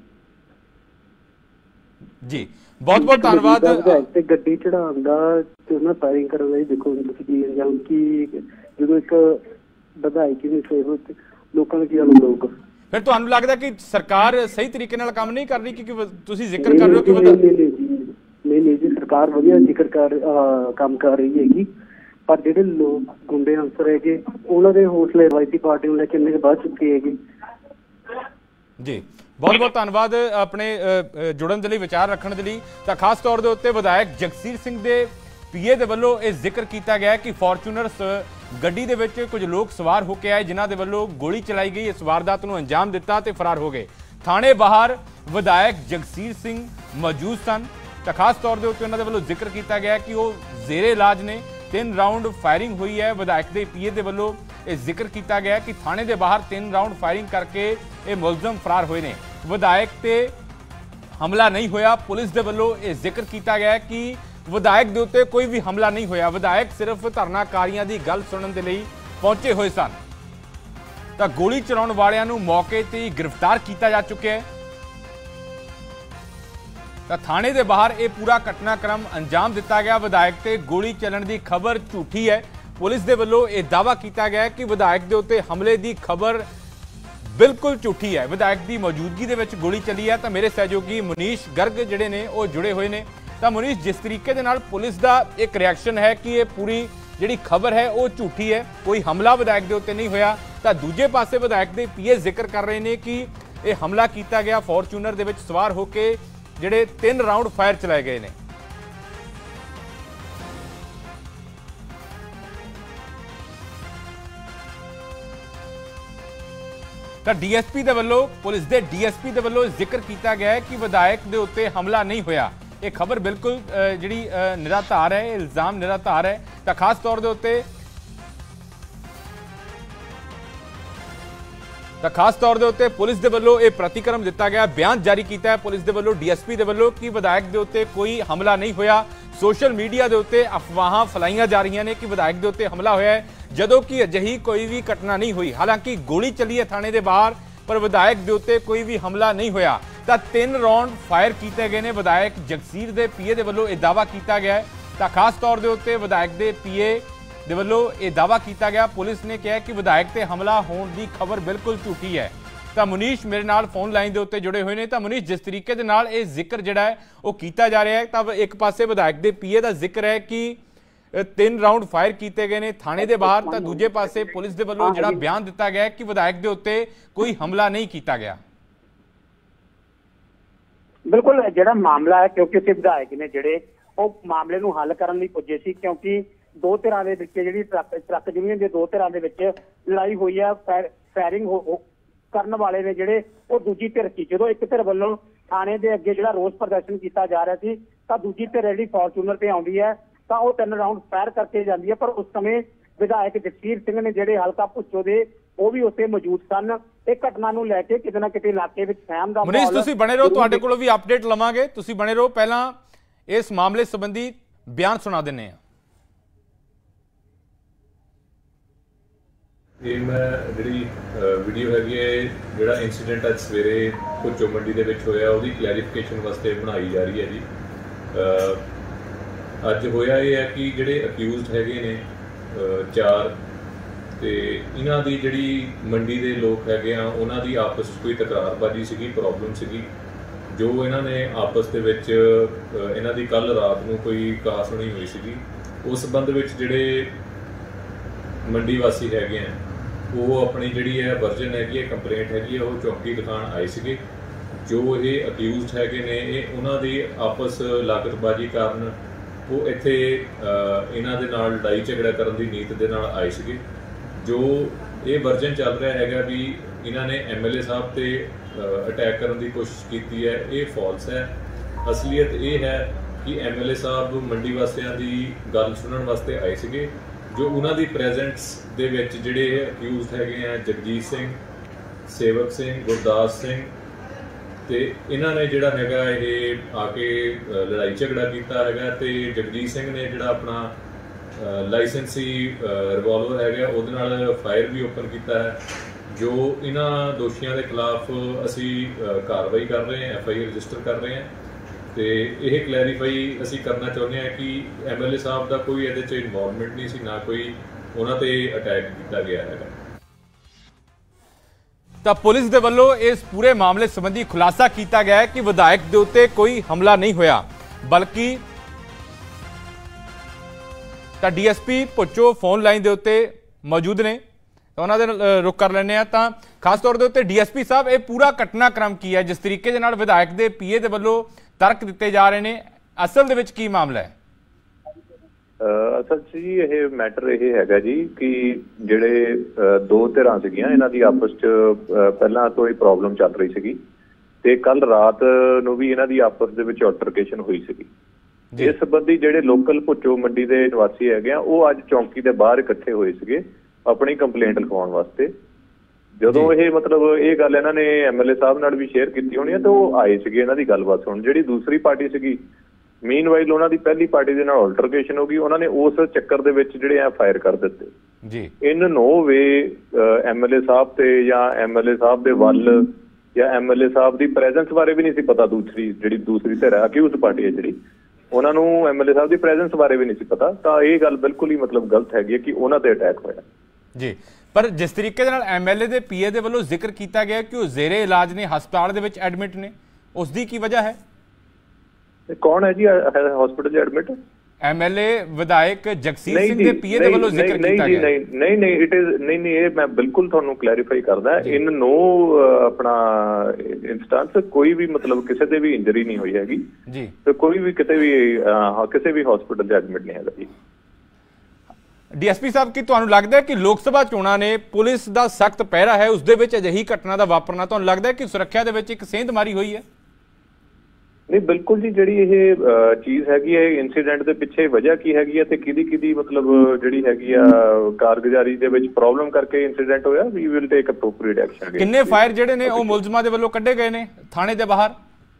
ਜੀ। ਬਹੁਤ ਬਹੁਤ ਧੰਨਵਾਦ। ਤੇ ਗੱਡੀ ਚੜਾਉਣ ਦਾ ਤੇ ਉਹਨਾਂ ਫਾਇਰਿੰਗ ਕਰਨ ਦਾ ਦੇਖੋ ਤੁਸੀਂ ਕੀ ਅੰਜਾਮ ਕੀ, ਜਦੋਂ ਇੱਕ ਵਿਧਾਇਕ ਨਹੀਂ ਸੇਵ ਲੋਕਾਂ ਨੂੰ ਕੀ ਹਾਲ ਹੋਊਗਾ? ਫਿਰ ਤੁਹਾਨੂੰ ਲੱਗਦਾ ਕਿ ਸਰਕਾਰ ਸਹੀ ਤਰੀਕੇ ਨਾਲ ਕੰਮ ਨਹੀਂ ਕਰ ਰਹੀ? ਕਿਉਂਕਿ ਤੁਸੀਂ ਜ਼ਿਕਰ ਕਰ ਰਹੇ ਹੋ ਕਿ ਨਹੀਂ ਨਹੀਂ ਜੀ, ਸਰਕਾਰ ਵਧੀਆ ਜ਼ਿਕਰ ਕਰ ਕੰਮ ਕਰ ਰਹੀ ਹੈਗੀ, ਪਰ ਜਿਹੜੇ ਲੋਕ ਗੁੰਡੇ ਅਨਸਰ ਹੈਗੇ ਉਹਨਾਂ ਦੇ ਹੌਸਲੇ ਰਵਾਇਤੀ ਪਾਰਟੀ ਨੂੰ ਲੈ ਕੇ ਇੰਨੇ ਵੱਧ ਚੁੱਕੇ ਹੈਗੇ ਜੀ। ਬਹੁਤ ਬਹੁਤ ਧੰਨਵਾਦ ਆਪਣੇ ਜੁੜਨ ਦੇ ਲਈ, ਵਿਚਾਰ ਰੱਖਣ ਦੇ ਲਈ। ਤਾਂ ਖਾਸ ਤੌਰ ਦੇ ਉੱਤੇ ਵਿਧਾਇਕ ਜਗਸੀਰ ਸਿੰਘ ਦੇ ਪੀਏ ਦੇ ਵੱਲੋਂ ਇਹ ਜ਼ਿਕਰ ਕੀਤਾ ਗਿਆ ਕਿ ਫੋਰਚੂਨਰ ਗੱਡੀ ਦੇ ਵਿੱਚ ਕੁਝ ਲੋਕ ਸਵਾਰ ਹੋ ਕੇ ਆਏ, ਜਿਨ੍ਹਾਂ ਦੇ ਵੱਲੋਂ ਗੋਲੀ ਚਲਾਈ ਗਈ, ਇਸ ਵਾਰਦਾਤ ਨੂੰ ਅੰਜਾਮ ਦਿੱਤਾ ਤੇ ਫਰਾਰ ਹੋ ਗਏ। ਥਾਣੇ ਬਾਹਰ ਵਿਧਾਇਕ ਜਗਸੀਰ ਸਿੰਘ ਮੌਜੂਦ ਸਨ। ਤਾਂ ਖਾਸ ਤੌਰ ਦੇ ਉੱਤੇ ਉਹਨਾਂ ਦੇ ਵੱਲੋਂ ਜ਼ਿਕਰ ਕੀਤਾ ਗਿਆ ਕਿ ਉਹ ਜ਼ੇਰੇ ਇਲਾਜ ਨੇ, ਤਿੰਨ ਰਾਉਂਡ ਫਾਇਰਿੰਗ ਹੋਈ ਹੈ। ਵਿਧਾਇਕ ਦੇ ਪੀਏ ਦੇ ਵੱਲੋਂ ਇਹ ਜ਼ਿਕਰ ਕੀਤਾ ਗਿਆ ਕਿ ਥਾਣੇ ਦੇ ਬਾਹਰ ਤਿੰਨ ਰਾਉਂਡ ਫਾਇਰਿੰਗ ਕਰਕੇ ਇਹ ਮੁਲਜ਼ਮ ਫਰਾਰ ਹੋਏ ਨੇ। ਵਿਧਾਇਕ ਤੇ ਹਮਲਾ ਨਹੀਂ ਹੋਇਆ। ਪੁਲਿਸ ਦੇ ਵੱਲੋਂ ਇਹ ਜ਼ਿਕਰ ਕੀਤਾ ਗਿਆ ਕਿ ਵਿਧਾਇਕ ਦੇ ਉੱਤੇ ਕੋਈ ਵੀ ਹਮਲਾ ਨਹੀਂ ਹੋਇਆ, ਵਿਧਾਇਕ ਸਿਰਫ ਧਰਨਾਕਾਰੀਆਂ ਦੀ ਗੱਲ ਸੁਣਨ ਦੇ ਲਈ ਪਹੁੰਚੇ ਹੋਏ ਸਨ। ਤਾਂ ਗੋਲੀ ਚਲਾਉਣ ਵਾਲਿਆਂ ਨੂੰ ਮੌਕੇ ਤੇ ਹੀ ਗ੍ਰਿਫਤਾਰ ਕੀਤਾ ਜਾ ਚੁੱਕਿਆ ਹੈ। ਤਾਂ ਥਾਣੇ ਦੇ ਬਾਹਰ ਇਹ ਪੂਰਾ ਘਟਨਾਕ੍ਰਮ ਅੰਜਾਮ ਦਿੱਤਾ ਗਿਆ। ਵਿਧਾਇਕ ਤੇ ਗੋਲੀ ਚੱਲਣ ਦੀ ਖਬਰ ਝੂਠੀ ਹੈ। ਪੁਲਿਸ ਦੇ ਵੱਲੋਂ ਇਹ ਦਾਅਵਾ ਕੀਤਾ ਗਿਆ ਕਿ ਵਿਧਾਇਕ ਦੇ ਉੱਤੇ ਹਮਲੇ ਦੀ ਖਬਰ ਬਿਲਕੁਲ ਝੂਠੀ ਹੈ। ਵਿਧਾਇਕ ਦੀ ਮੌਜੂਦਗੀ ਦੇ ਵਿੱਚ ਗੋਲੀ ਚੱਲੀ ਹੈ। ਤਾਂ ਮੇਰੇ ਸਹਿਯੋਗੀ ਮਨੀਸ਼ ਗਰਗ ਜਿਹੜੇ ਨੇ ਉਹ ਜੁੜੇ ਹੋਏ ਨੇ। ਤਾਂ ਮਨੀਸ਼, ਜਿਸ ਤਰੀਕੇ ਦੇ ਨਾਲ ਪੁਲਿਸ ਦਾ ਇੱਕ ਰਿਐਕਸ਼ਨ ਹੈ ਕਿ ਇਹ ਪੂਰੀ ਜਿਹੜੀ ਖਬਰ ਹੈ ਉਹ ਝੂਠੀ ਹੈ, ਕੋਈ ਹਮਲਾ ਵਿਧਾਇਕ ਦੇ ਉੱਤੇ ਨਹੀਂ ਹੋਇਆ, ਤਾਂ ਦੂਜੇ ਪਾਸੇ ਵਿਧਾਇਕ ਦੇ ਪੀਏ ਜ਼ਿਕਰ ਕਰ ਰਹੇ ਨੇ ਕਿ ਇਹ ਹਮਲਾ ਕੀਤਾ ਗਿਆ, ਫੋਰਚੂਨਰ ਦੇ ਵਿੱਚ ਸਵਾਰ ਹੋ ਕੇ ਜਿਹੜੇ ਤਿੰਨ ਰਾਉਂਡ ਫਾਇਰ ਚਲਾਏ ਗਏ ਨੇ। ਤਾਂ ਡੀਐਸਪੀ ਦੇ ਵੱਲੋਂ, ਪੁਲਿਸ ਦੇ ਡੀਐਸਪੀ ਦੇ ਵੱਲੋਂ ਜ਼ਿਕਰ ਕੀਤਾ ਗਿਆ ਹੈ ਕਿ ਵਿਧਾਇਕ ਦੇ ਉੱਤੇ ਹਮਲਾ ਨਹੀਂ ਹੋਇਆ। ਇਹ ਖਬਰ ਬਿਲਕੁਲ ਜਿਹੜੀ ਨਿਰਾਧਾਰ ਹੈ, ਇਲਜ਼ਾਮ ਨਿਰਾਧਾਰ ਹੈ। ਤਾਂ ਖਾਸ ਤੌਰ ਦੇ ਉੱਤੇ ਤਾਂ ਖਾਸ ਤੌਰ ਦੇ ਉੱਤੇ ਪੁਲਿਸ ਦੇ ਵੱਲੋਂ ਇਹ ਪ੍ਰਤੀਕਰਮ ਦਿੱਤਾ ਗਿਆ, ਬਿਆਨ ਜਾਰੀ ਕੀਤਾ ਹੈ ਪੁਲਿਸ ਦੇ ਵੱਲੋਂ, ਡੀਐਸਪੀ ਦੇ ਵੱਲੋਂ, ਕਿ ਵਿਧਾਇਕ ਦੇ ਉੱਤੇ ਕੋਈ ਹਮਲਾ ਨਹੀਂ ਹੋਇਆ। ਸੋਸ਼ਲ ਮੀਡੀਆ ਦੇ ਉੱਤੇ ਅਫਵਾਹਾਂ ਫੈਲਾਈਆਂ ਜਾ ਰਹੀਆਂ ਨੇ ਕਿ ਵਿਧਾਇਕ ਦੇ ਉੱਤੇ ਹਮਲਾ ਹੋਇਆ ਹੈ, ਜਦੋਂ ਕਿ ਅਜਿਹੀ ਕੋਈ ਵੀ ਘਟਨਾ ਨਹੀਂ ਹੋਈ। ਹਾਲਾਂਕਿ ਗੋਲੀ ਚੱਲੀ ਹੈ ਥਾਣੇ ਦੇ ਬਾਹਰ, ਪਰ ਵਿਧਾਇਕ ਦੇ ਉੱਤੇ ਕੋਈ ਵੀ ਹਮਲਾ ਨਹੀਂ ਹੋਇਆ। ਤਾਂ ਤਿੰਨ ਰਾਉਂਡ ਫਾਇਰ ਕੀਤੇ ਗਏ ਨੇ। ਵਿਧਾਇਕ ਜਗਸੀਰ ਦੇ ਪੀਏ ਦੇ ਵੱਲੋਂ ਇਹ ਦਾਅਵਾ ਕੀਤਾ ਗਿਆ ਹੈ। ਤਾਂ ਖਾਸ ਤੌਰ ਦੇ ਉੱਤੇ ਵਿਧਾਇਕ ਦੇ ਪੀਏ ਦੇ ਵੱਲੋਂ ਇਹ ਦਾਅਵਾ ਕੀਤਾ ਗਿਆ, ਪੁਲਿਸ ਨੇ ਕਿਹਾ ਕਿ ਵਿਧਾਇਕ ਤੇ ਹਮਲਾ ਹੋਣ ਦੀ ਖਬਰ ਬਿਲਕੁਲ ਝੂਠੀ ਹੈ। ਤਾਂ ਮਨੀਸ਼ ਮੇਰੇ ਨਾਲ ਫੋਨ ਲਾਈਨ ਦੇ ਉੱਤੇ ਜੁੜੇ ਹੋਏ ਨੇ। ਤਾਂ ਮਨੀਸ਼, ਜਿਸ ਤਰੀਕੇ ਦੇ ਨਾਲ ਇਹ ਜ਼ਿਕਰ ਜਿਹੜਾ ਹੈ ਉਹ ਕੀਤਾ ਜਾ ਰਿਹਾ ਹੈ, ਤਾਂ ਇੱਕ ਪਾਸੇ ਵਿਧਾਇਕ ਦੇ ਪੀਏ ਦਾ ਜ਼ਿਕਰ ਹੈ ਕਿ ਤਿੰਨ ਰਾਉਂਡ ਫਾਇਰ ਕੀਤੇ ਗਏ ਨੇ ਥਾਣੇ ਦੇ ਬਾਹਰ, ਤਾਂ ਦੂਜੇ ਪਾਸੇ ਪੁਲਿਸ ਦੇ ਵੱਲੋਂ ਜਿਹੜਾ ਬਿਆਨ ਦਿੱਤਾ ਗਿਆ ਕਿ ਵਿਧਾਇਕ ਦੇ ਉੱਤੇ ਕੋਈ ਹਮਲਾ ਨਹੀਂ ਕੀਤਾ ਗਿਆ। ਬਿਲਕੁਲ, ਜਿਹੜਾ ਮਾਮਲਾ ਹੈ, ਕਿਉਂਕਿ ਉੱਥੇ ਵਿਧਾਇਕ ਨੇ ਜਿਹੜੇ ਉਹ ਮਾਮਲੇ ਨੂੰ ਹੱਲ ਕਰਨ ਲਈ ਪੁੱਜੇ ਸੀ, ਕਿਉਂਕਿ ਦੋ ਧਿਰਾਂ ਦੇ ਵਿੱਚ ਜਿਹੜੀ ਟਰੱਕ ਟਰੱਕ ਯੂਨੀਅਨ ਦੇ ਦੋ ਧਿਰਾਂ ਦੇ ਵਿੱਚ ਲੜਾਈ ਹੋਈ ਹੈ, ਫਾਇਰਿੰਗ ਕਰਨ ਵਾਲੇ ਨੇ ਜਿਹੜੇ ਉਹ ਦੂਜੀ ਧਿਰ ਸੀ। ਜਦੋਂ ਇੱਕ ਧਿਰ ਵੱਲੋਂ ਥਾਣੇ ਦੇ ਅੱਗੇ ਜਿਹੜਾ ਰੋਸ ਪ੍ਰਦਰਸ਼ਨ ਕੀਤਾ ਜਾ ਰਿਹਾ ਸੀ ਤਾਂ ਦੂਜੀ ਧਿਰ ਜਿਹੜੀ ਫੋਰਚੂਨਰ ਤੇ ਆਉਂਦੀ ਹੈ ਤਾਂ ਉਹ ਤਿੰਨ ਰਾਉਂਡ ਫਾਇਰ ਕਰਕੇ ਜਾਂਦੀ ਹੈ। ਪਰ ਉਸ ਸਮੇਂ ਵਿਧਾਇਕ ਜਗਸੀਰ ਸਿੰਘ ਨੇ ਜਿਹੜੇ ਹਲਕਾ ਭੁੱਚੋ ਦੇ ਉਹ ਵੀ ਉੱਥੇ ਮੌਜੂਦ ਸਨ। ਇਹ ਘਟਨਾ ਨੂੰ ਲੈ ਕੇ ਕਿਤੇ ਨਾ ਕਿਤੇ ਇਲਾਕੇ ਵਿੱਚ ਸਹਿਮ ਦਾ ਮਨੀਸ਼ ਤੁਸੀਂ ਬਣੇ ਰਹੋ, ਤੁਹਾਡੇ ਕੋਲੋਂ ਵੀ ਅਪਡੇਟ ਲਵਾਂਗੇ, ਤੁਸੀਂ ਬਣੇ ਰਹੋ। ਪਹਿਲਾਂ ਇਸ ਮਾਮਲੇ ਸੰਬੰਧੀ ਬਿਆਨ ਸੁਣਾ ਦਿੰਦੇ ਹਾਂ। ਇਹ ਮੈਂ ਜਿਹੜੀ ਵੀਡੀਓ ਹੈਗੀ ਹੈ ਜਿਹੜਾ ਇਨਸੀਡੈਂਟ ਅੱਜ ਸਵੇਰੇ ਭੁੱਚੋ ਮੰਡੀ ਦੇ ਵਿੱਚ ਹੋਇਆ ਉਹਦੀ ਕਲੈਰੀਫਿਕੇਸ਼ਨ ਵਾਸਤੇ ਬਣਾਈ ਜਾ ਰਹੀ ਹੈ ਜੀ। ਅੱਜ ਹੋਇਆ ਇਹ ਹੈ ਕਿ ਜਿਹੜੇ ਅਕਿਊਜ਼ਡ ਹੈਗੇ ਨੇ ਚਾਰ ਤੇ ਇਹਨਾਂ ਦੀ ਜਿਹੜੀ ਮੰਡੀ ਦੇ ਲੋਕ ਹੈਗੇ ਆ ਉਹਨਾਂ ਦੀ ਆਪਸ 'ਚ ਕੋਈ ਤਕਰਾਰਬਾਜ਼ੀ ਸੀਗੀ, ਪ੍ਰੋਬਲਮ ਸੀਗੀ ਜੋ ਇਹਨਾਂ ਨੇ ਆਪਸ ਦੇ ਵਿੱਚ ਇਹਨਾਂ ਦੀ ਕੱਲ ਰਾਤ ਨੂੰ ਕੋਈ ਕਾਸ ਸੁਣੀ ਹੋਈ ਸੀਗੀ। ਉਸ ਸੰਬੰਧ ਵਿੱਚ ਜਿਹੜੇ ਮੰਡੀ ਵਾਸੀ ਹੈਗੇ ਆ ਉਹ ਆਪਣੀ ਜਿਹੜੀ ਹੈ ਵਰਜਨ ਹੈਗੀ ਹੈ ਕੰਪਲੇਂਟ ਹੈਗੀ ਹੈ ਉਹ ਚੌਕੀ ਦਿਖਾਉਣ ਆਏ ਸੀਗੇ। ਜੋ ਇਹ ਅਕਿਊਜ਼ਡ ਹੈਗੇ ਨੇ ਇਹ ਉਹਨਾਂ ਦੀ ਆਪਸ ਲਾਗਤਬਾਜ਼ੀ ਕਾਰਨ ਉਹ ਇੱਥੇ ਇਹਨਾਂ ਦੇ ਨਾਲ ਲੜਾਈ ਝਗੜਾ ਕਰਨ ਦੀ ਨੀਤ ਦੇ ਨਾਲ ਆਏ ਸੀਗੇ। ਜੋ ਇਹ ਵਰਜਨ ਚੱਲ ਰਿਹਾ ਹੈਗਾ ਵੀ ਇਹਨਾਂ ਨੇ ਐਮਐਲਏ ਸਾਹਿਬ ਤੇ ਅਟੈਕ ਕਰਨ ਦੀ ਕੋਸ਼ਿਸ਼ ਕੀਤੀ ਹੈ, ਇਹ ਫਾਲਸ ਹੈ। ਅਸਲੀਅਤ ਇਹ ਹੈ ਕਿ ਐਮਐਲਏ ਸਾਹਿਬ ਮੰਡੀ ਵਾਸੀਆਂ ਦੀ ਗੱਲ ਸੁਣਨ ਵਾਸਤੇ ਆਏ ਸੀਗੇ। ਜੋ ਉਹਨਾਂ ਦੀ ਪ੍ਰੈਜ਼ੈਂਸ ਦੇ ਵਿੱਚ ਜਿਹੜੇ ਅਕਿਊਜ਼ਡ ਹੈਗੇ ਆ ਜਗਜੀਤ ਸਿੰਘ, ਸੇਵਕ ਸਿੰਘ, ਗੁਰਦਾਸ ਸਿੰਘ ਤੇ ਇਹਨਾਂ ਨੇ ਜਿਹੜਾ ਹੈਗਾ ਇਹ ਆ ਕੇ ਲੜਾਈ ਝਗੜਾ ਕੀਤਾ ਹੈਗਾ ਤੇ ਜਗਜੀਤ ਸਿੰਘ ਨੇ ਜਿਹੜਾ ਆਪਣਾ ਲਾਇਸੈਂਸੀ ਰਿਵਾਲਵਰ ਹੈਗਾ ਉਹਦੇ ਨਾਲ ਫਾਇਰ ਵੀ ਓਪਨ ਕੀਤਾ ਹੈ। ਜੋ ਇਹਨਾਂ ਦੋਸ਼ੀਆਂ ਦੇ ਖਿਲਾਫ ਅਸੀਂ ਕਾਰਵਾਈ ਕਰ ਰਹੇ ਹਾਂ, ਐਫ ਆਈ ਆਰ ਰਜਿਸਟਰ ਕਰ ਰਹੇ ਹਾਂ ਤੇ ਇਹ ਕਲੈਰੀਫਾਈ ਅਸੀਂ ਕਰਨਾ ਚਾਹੁੰਦੇ ਹਾਂ ਕਿ ਐਮਐਲਏ ਸਾਹਿਬ ਦਾ ਕੋਈ ਇਹਦੇ 'ਚ ਇਨਵੋਲਵਮੈਂਟ ਨਹੀਂ ਸੀ, ਨਾ ਕੋਈ ਉਹਨਾਂ ਤੇ ਅਟੈਕ ਕੀਤਾ ਗਿਆ ਹੈਗਾ। ਤਾਂ ਪੁਲਿਸ ਦੇ ਵੱਲੋਂ ਇਸ ਪੂਰੇ ਮਾਮਲੇ ਸੰਬੰਧੀ ਖੁਲਾਸਾ ਕੀਤਾ ਗਿਆ ਹੈ ਕਿ ਵਿਧਾਇਕ ਦੇ ਉੱਤੇ ਕੋਈ ਹਮਲਾ ਨਹੀਂ ਹੋਇਆ ਬਲਕਿ ਤਾਂ ਡੀਐਸਪੀ ਭੁੱਚੋ ਫੋਨ ਲਾਈਨ ਦੇ ਉੱਤੇ ਮੌਜੂਦ ਨੇ ਤਾਂ ਉਹਨਾਂ ਦੇ ਨਾਲ ਰੁਕ ਕਰ ਲੈਂਦੇ ਆ। ਤਾਂ ਖਾਸ ਤੌਰ ਦੇ ਉੱਤੇ ਡੀਐਸਪੀ ਸਾਹਿਬ ਇਹ ਪੂਰਾ ਘਟਨਾਕ੍ਰਮ ਕੀ ਹੈ, ਜਿਸ ਤਰੀਕੇ ਦੇ ਨਾਲ ਵਿਧਾਇਕ ਦੇ ਪੀਏ ਦੇ ਵੱਲੋਂ ਤਰਕ ਦਿੱਤੇ ਜਾ ਰਹੇ ਨੇ, ਅਸਲ ਦੇ ਵਿੱਚ ਕੀ ਮਾਮਲਾ ਹੈ? ਅਸਲ 'ਚ ਜੀ ਇਹ ਮੈਟਰ ਇਹ ਹੈਗਾ ਜੀ ਕਿ ਜਿਹੜੇ ਦੋ ਧਿਰਾਂ ਸੀਗੀਆਂ ਇਹਨਾਂ ਦੀ ਆਪਸ 'ਚ ਪਹਿਲਾਂ ਤੋਂ ਹੀ ਪ੍ਰੋਬਲਮ ਚੱਲ ਰਹੀ ਸੀਗੀ ਤੇ ਕੱਲ ਰਾਤ ਨੂੰ ਵੀ ਇਹਨਾਂ ਦੀ ਆਪਸ ਦੇ ਵਿੱਚ ਆਲਟਰਕੇਸ਼ਨ ਹੋਈ ਸੀਗੀ। ਇਸ ਸੰਬੰਧੀ ਜਿਹੜੇ ਲੋਕਲ ਭੁੱਚੋ ਮੰਡੀ ਦੇ ਨਿਵਾਸੀ ਹੈਗੇ ਆ ਉਹ ਅੱਜ ਚੌਂਕੀ ਦੇ ਬਾਹਰ ਇਕੱਠੇ ਹੋਏ ਸੀਗੇ ਆਪਣੀ ਕੰਪਲੇਂਟ ਲਿਖਾਉਣ ਵਾਸਤੇ। ਜਦੋਂ ਇਹ ਮਤਲਬ ਇਹ ਗੱਲ ਇਹਨਾਂ ਨੇ ਐਮਐਲਏ ਸਾਹਿਬ ਨਾਲ ਵੀ ਸ਼ੇਅਰ ਕੀਤੀ ਹੋਣੀ ਹੈ ਤੇ ਉਹ ਆਏ ਸੀਗੇ ਇਹਨਾਂ ਦੀ ਗੱਲਬਾਤ ਸੁਣਨ। ਜਿਹੜੀ ਦੂਸਰੀ ਪਾਰਟੀ ਸੀਗੀ ਮੀਨਵਾਈਲ ਉਹਨਾਂ ਦੀ ਪਹਿਲੀ ਪਾਰਟੀ ਦੇ ਨਾਲ ਆਲਟਰਕੇਸ਼ਨ ਹੋ ਗਈ, ਉਹਨਾਂ ਨੇ ਉਸ ਚੱਕਰ ਦੇ ਵਿੱਚ ਜਿਹੜੇ ਆ ਫਾਇਰ ਕਰ ਦਿੱਤੇ ਜੀ। ਇਨ ਨੋ ਵੇ ਐਮਐਲਏ ਸਾਹਿਬ ਤੇ ਜਾਂ ਐਮਐਲਏ ਸਾਹਿਬ ਦੇ ਵੱਲ ਜਾਂ ਐਮਐਲਏ ਸਾਹਿਬ ਦੀ ਪ੍ਰੈਜ਼ੈਂਸ ਬਾਰੇ ਵੀ ਨਹੀਂ ਸੀ ਪਤਾ। ਦੂਸਰੀ ਜਿਹੜੀ ਦੂਸਰੀ ਧਿਰ ਹੈ ਅਕਿਊਜ਼ਡ ਪਾਰਟੀ ਹੈ ਜਿਹੜੀ ਉਹਨਾਂ ਨੂੰ ਐਮਐਲਏ ਸਾਹਿਬ ਦੀ ਪ੍ਰੈਜ਼ੈਂਸ ਬਾਰੇ ਵੀ ਨਹੀਂ ਸੀ ਪਤਾ। ਤਾਂ ਇਹ ਗੱਲ ਬਿਲਕੁਲ ਹੀ ਮਤਲਬ ਗਲਤ ਹੈਗੀ ਹੈ ਕਿ ਉਹਨਾਂ ਤੇ ਅਟੈਕ ਹੋਇਆ ਜੀ। ਪਰ ਜਿਸ ਤਰੀਕੇ ਦੇ ਨਾਲ ਐਮਐਲਏ ਦੇ ਪੀਏ ਦੇ ਵੱਲੋਂ ਜ਼ਿਕਰ ਕੀਤਾ ਗਿਆ ਕਿ ਉਹ ਜ਼ੇਰੇ ਇਲਾਜ ਨੇ, ਹਸਪਤਾਲ ਦੇ ਵਿੱਚ ਐਡਮਿਟ ਨੇ, ਉਸ ਦੀ ਕੀ ਵਜ੍ਹਾ ਹੈ? ਕੌਣ ਹੈ ਜੀ ਹਸਪੀਟਲ 'ਚ ਐਡਮਿਟ? ਐਮਐਲਏ ਵਿਧਾਇਕ ਜਗਸੀਰ ਸਿੰਘ ਦੇ ਪੀਏ ਦੇ ਵੱਲੋਂ ਜ਼ਿਕਰ ਕੀਤਾ ਗਿਆ। ਨਹੀਂ ਨਹੀਂ ਨਹੀਂ ਇਟ ਇਜ਼ ਨਹੀਂ ਨਹੀਂ ਇਹ ਮੈਂ ਬਿਲਕੁਲ ਤੁਹਾਨੂੰ ਕਲੈਰੀਫਾਈ ਕਰਦਾ। ਇਨ ਨੋ ਆਪਣਾ ਇੰਸਟੈਂਸ ਕੋਈ ਵੀ ਮਤਲਬ ਕਿਸੇ ਤੇ ਵੀ ਇੰਜਰੀ ਨਹੀਂ ਹੋਈ ਹੈਗੀ ਜੀ ਤੇ ਕੋਈ ਵੀ ਕਿਤੇ ਵੀ ਕਿਸੇ ਵੀ ਹਸਪੀਟਲ 'ਚ ਐਡਮਿਟ ਨਹੀਂ ਹੈਗਾ ਜੀ। ਡੀਐਸਪੀ ਸਾਹਿਬ ਕੀ ਤੁਹਾਨੂੰ ਲੱਗਦਾ ਹੈ ਕਿ ਲੋਕ ਸਭਾ ਚੋਣਾਂ ਨੇ ਪੁਲਿਸ ਦਾ ਸਖਤ ਪਹਿਰਾ ਹੈ, ਉਸ ਦੇ ਵਿੱਚ ਅਜਿਹੀ ਘਟਨਾ ਦਾ ਵਾਪਰਨਾ ਤੁਹਾਨੂੰ ਲੱਗਦਾ ਹੈ ਕਿ ਸੁਰੱਖਿਆ ਦੇ ਵਿੱਚ ਇੱਕ ਸੇਂਧਮਾਰੀ ਹੋਈ ਹੈ? ਨਹੀਂ ਬਿਲਕੁਲ ਜੀ। ਜਿਹੜੀ ਇਹ ਚੀਜ਼ ਹੈਗੀ ਹੈ ਇਨਸੀਡੈਂਟ ਦੇ ਪਿੱਛੇ ਵਜ੍ਹਾ ਕੀ ਹੈਗੀ ਹੈ ਤੇ ਕਿਹਦੀ ਕਿਹਦੀ ਮਤਲਬ ਜਿਹੜੀ ਹੈਗੀ ਆ ਕਾਰਗੁਜ਼ਾਰੀ ਦੇ ਵਿੱਚ ਪ੍ਰੋਬਲਮ ਕਰਕੇ ਇਨਸੀਡੈਂਟ ਹੋਇਆ, we will take appropriate action. ਕਿੰਨੇ ਫਾਇਰ ਜਿਹੜੇ ਨੇ ਉਹ ਮੁਲਜ਼ਮਾਂ ਦੇ ਵੱਲੋਂ ਕੱਢੇ ਗਏ ਨੇ ਥਾਣੇ ਦੇ ਬਾਹਰ?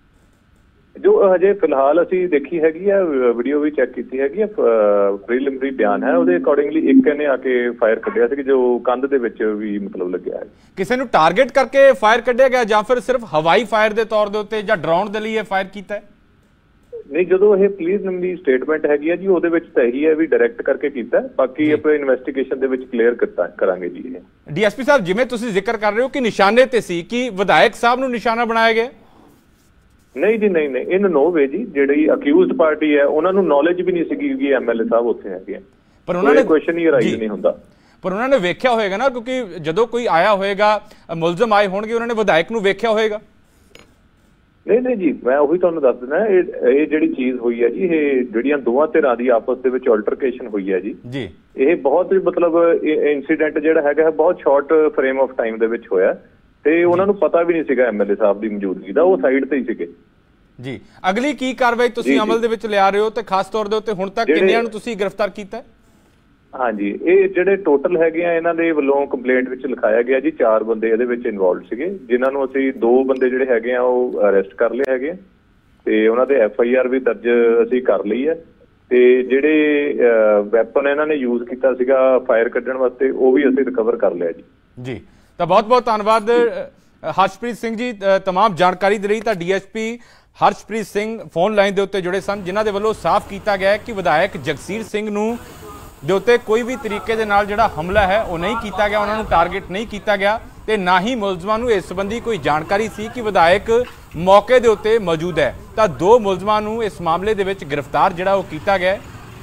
ਜੋ ਹਜੇ ਫਿਲਹਾਲ ਅਸੀਂ ਦੇਖੀ ਹੈਗੀ ਆ ਵੀਡੀਓ ਵੀ ਚੈੱਕ ਕੀਤੀ ਹੈਗੀ ਆ, ਪ੍ਰੀਲਿਮਿਨਰੀ ਬਿਆਨ ਹੈ ਉਹਦੇ ਅਕੋਰਡਿੰਗਲੀ ਇੱਕ ਨੇ ਆ ਕੇ ਫਾਇਰ ਕੱਢਿਆ ਸੀ ਜੋ ਕੰਧ ਦੇ ਵਿੱਚ ਵੀ ਮਤਲਬ ਲੱਗਿਆ ਹੈ। ਕਿਸੇ ਨੂੰ ਟਾਰਗੇਟ ਕਰਕੇ ਫਾਇਰ ਕੱਢਿਆ ਗਿਆ ਜਾਂ ਫਿਰ ਸਿਰਫ ਹਵਾਈ ਫਾਇਰ ਦੇ ਤੌਰ ਦੇ ਉੱਤੇ ਜਾਂ ਡਰਾਉਣ ਦੇ ਲਈ ਇਹ ਫਾਇਰ ਕੀਤਾ ਹੈ? ਨਹੀਂ ਜਦੋਂ ਇਹ ਪ੍ਰੀਲਿਮਿਨਰੀ ਸਟੇਟਮੈਂਟ ਹੈਗੀ ਆ ਜੀ ਉਹਦੇ ਵਿੱਚ ਤਾਂ ਇਹੀ ਹੈ ਵੀ ਡਾਇਰੈਕਟ ਕਰਕੇ ਕੀਤਾ, ਬਾਕੀ ਆਪਾਂ ਇਨਵੈਸਟੀਗੇਸ਼ਨ ਦੇ ਵਿੱਚ ਕਲੀਅਰ ਕੀਤਾ ਕਰਾਂਗੇ ਜੀ। ਇਹ ਡੀਐਸਪੀ ਸਾਹਿਬ ਜਿਵੇਂ ਤੁਸੀਂ ਜ਼ਿਕਰ ਕਰ ਰਹੇ ਹੋ ਕਿ ਨਿਸ਼ਾਨੇ ਤੇ ਸੀ, ਕਿ ਵਿਧਾਇਕ ਸਾਹਿਬ ਨੂੰ ਨਿਸ਼ਾਨਾ ਬਣਾਇਆ ਗਿਆ? ਨਹੀਂ ਜੀ ਨਹੀਂ ਨਹੀਂ ਇਨ ਨੋ ਵੇ ਜੀ। ਜਿਹੜੀ ਅਕਿਊਜ਼ਡ ਪਾਰਟੀ ਹੈ ਉਹਨਾਂ ਨੂੰ ਨੌਲੇਜ ਵੀ ਨਹੀਂ ਸੀਗੀ ਕਿ ਐਮਐਲਏ ਸਾਹਿਬ ਉੱਥੇ ਹੈਗੇ ਆ, ਪਰ ਉਹਨਾਂ ਨੇ ਕੁਐਸਚਨ ਹੀ ਰਾਈਜ਼ ਨਹੀਂ ਹੁੰਦਾ। ਪਰ ਉਹਨਾਂ ਨੇ ਵੇਖਿਆ ਹੋਏਗਾ ਨਾ, ਕਿਉਂਕਿ ਜਦੋਂ ਕੋਈ ਆਇਆ ਹੋਏਗਾ ਮੁਲਜ਼ਮ ਆਏ ਹੋਣਗੇ ਉਹਨਾਂ ਨੇ ਵਿਧਾਇਕ ਨੂੰ ਵੇਖਿਆ ਹੋਏਗਾ। ਨਹੀਂ ਨਹੀਂ ਜੀ ਮੈਂ ਉਹੀ ਤੁਹਾਨੂੰ ਦੱਸ ਦਿੰਦਾ ਇਹ ਇਹ ਜਿਹੜੀ ਚੀਜ਼ ਹੋਈ ਹੈ ਜੀ ਇਹ ਜਿਹੜੀਆਂ ਦੋਵਾਂ ਧਿਰਾਂ ਦੀ ਆਪਸ ਦੇ ਵਿੱਚ ਆਲਟਰਕੇਸ਼ਨ ਹੋਈ ਹੈ ਜੀ ਜੀ ਇਹ ਬਹੁਤ ਮਤਲਬ ਇਨਸੀਡੈਂਟ ਜਿਹੜਾ ਹੈਗਾ ਬਹੁਤ ਸ਼ਾਰਟ ਫਰੇਮ ਆਫ ਟਾਈਮ ਦੇ ਵਿੱਚ ਹੋਇਆ ਤੇ ਉਹਨਾਂ ਨੂੰ ਪਤਾ ਵੀ ਨਹੀਂ ਸੀਗਾ ਐਮਐਲਏ ਸਾਹਿਬ ਦੀ ਮੌਜੂਦਗੀ ਦਾ, ਉਹ ਸਾਈਡ ਤੇ ਹੀ ਸੀਗੇ ਜੀ। ਅਗਲੀ ਕੀ ਕਾਰਵਾਈ ਤੁਸੀਂ ਅਮਲ ਦੇ ਵਿੱਚ ਲਿਆ ਰਹੇ ਹੋ ਤੇ ਖਾਸ ਤੌਰ ਦੇ ਉੱਤੇ ਹੁਣ ਤੱਕ ਕਿੰਨਿਆਂ ਨੂੰ ਤੁਸੀਂ ਗ੍ਰਿਫਤਾਰ ਕੀਤਾ? ਹਾਂਜੀ, ਇਹ ਜਿਹੜੇ ਟੋਟਲ ਹੈਗੇ ਆ ਇਹਨਾਂ ਦੇ ਵੱਲੋਂ ਕੰਪਲੇਂਟ ਵਿੱਚ ਲਿਖਾਇਆ ਗਿਆ ਜੀ ਚਾਰ ਬੰਦੇ ਇਹਦੇ ਵਿੱਚ ਇਨਵੋਲਵ ਸੀਗੇ, ਜਿਨ੍ਹਾਂ ਨੂੰ ਅਸੀਂ ਦੋ ਬੰਦੇ ਜਿਹੜੇ ਹੈਗੇ ਆ ਉਹ ਅਰੈਸਟ ਕਰ ਲਏ ਹੈਗੇ ਤੇ ਉਹਨਾਂ ਦੇ ਐਫ ਆਈ ਆਰ ਵੀ ਦਰਜ ਅਸੀਂ ਕਰ ਲਈ ਹੈ ਤੇ ਜਿਹੜੇ ਵੈਪਨ ਇਹਨਾਂ ਨੇ ਯੂਜ਼ ਕੀਤਾ ਸੀਗਾ ਫਾਇਰ ਕੱਢਣ ਵਾਸਤੇ ਉਹ ਵੀ ਅਸੀਂ ਰਿਕਵਰ ਕਰ ਲਿਆ ਜੀ। ਜੀ, ਤਾਂ ਬਹੁਤ ਬਹੁਤ ਧੰਨਵਾਦ ਹਰਸ਼ਪ੍ਰੀਤ ਸਿੰਘ ਜੀ ਤਮਾਮ ਜਾਣਕਾਰੀ ਦੇ ਲਈ। ਤਾਂ D S P Harshpreet Singh phone line ਦੇ ਉੱਤੇ ਜੁੜੇ ਸਨ, ਜਿਨ੍ਹਾਂ ਦੇ ਵੱਲੋਂ ਸਾਫ਼ ਕੀਤਾ ਗਿਆ ਕਿ ਵਿਧਾਇਕ ਜਗਸੀਰ ਸਿੰਘ ਨੂੰ ਦੇ ਉੱਤੇ ਕੋਈ ਵੀ ਤਰੀਕੇ ਦੇ ਨਾਲ ਜਿਹੜਾ ਹਮਲਾ ਹੈ ਉਹ ਨਹੀਂ ਕੀਤਾ ਗਿਆ, ਉਹਨਾਂ ਨੂੰ ਟਾਰਗੇਟ ਨਹੀਂ ਕੀਤਾ ਗਿਆ ਤੇ ਨਾ ਹੀ ਮੁਲਜ਼ਮਾਂ ਨੂੰ ਇਸ ਸੰਬੰਧੀ ਕੋਈ ਜਾਣਕਾਰੀ ਸੀ ਕਿ ਵਿਧਾਇਕ ਮੌਕੇ ਦੇ ਉੱਤੇ ਮੌਜੂਦ ਹੈ। ਤਾਂ ਦੋ ਮੁਲਜ਼ਮਾਂ ਨੂੰ ਇਸ ਮਾਮਲੇ ਦੇ ਵਿੱਚ ਗ੍ਰਿਫਤਾਰ ਜਿਹੜਾ ਉਹ ਕੀਤਾ ਗਿਆ।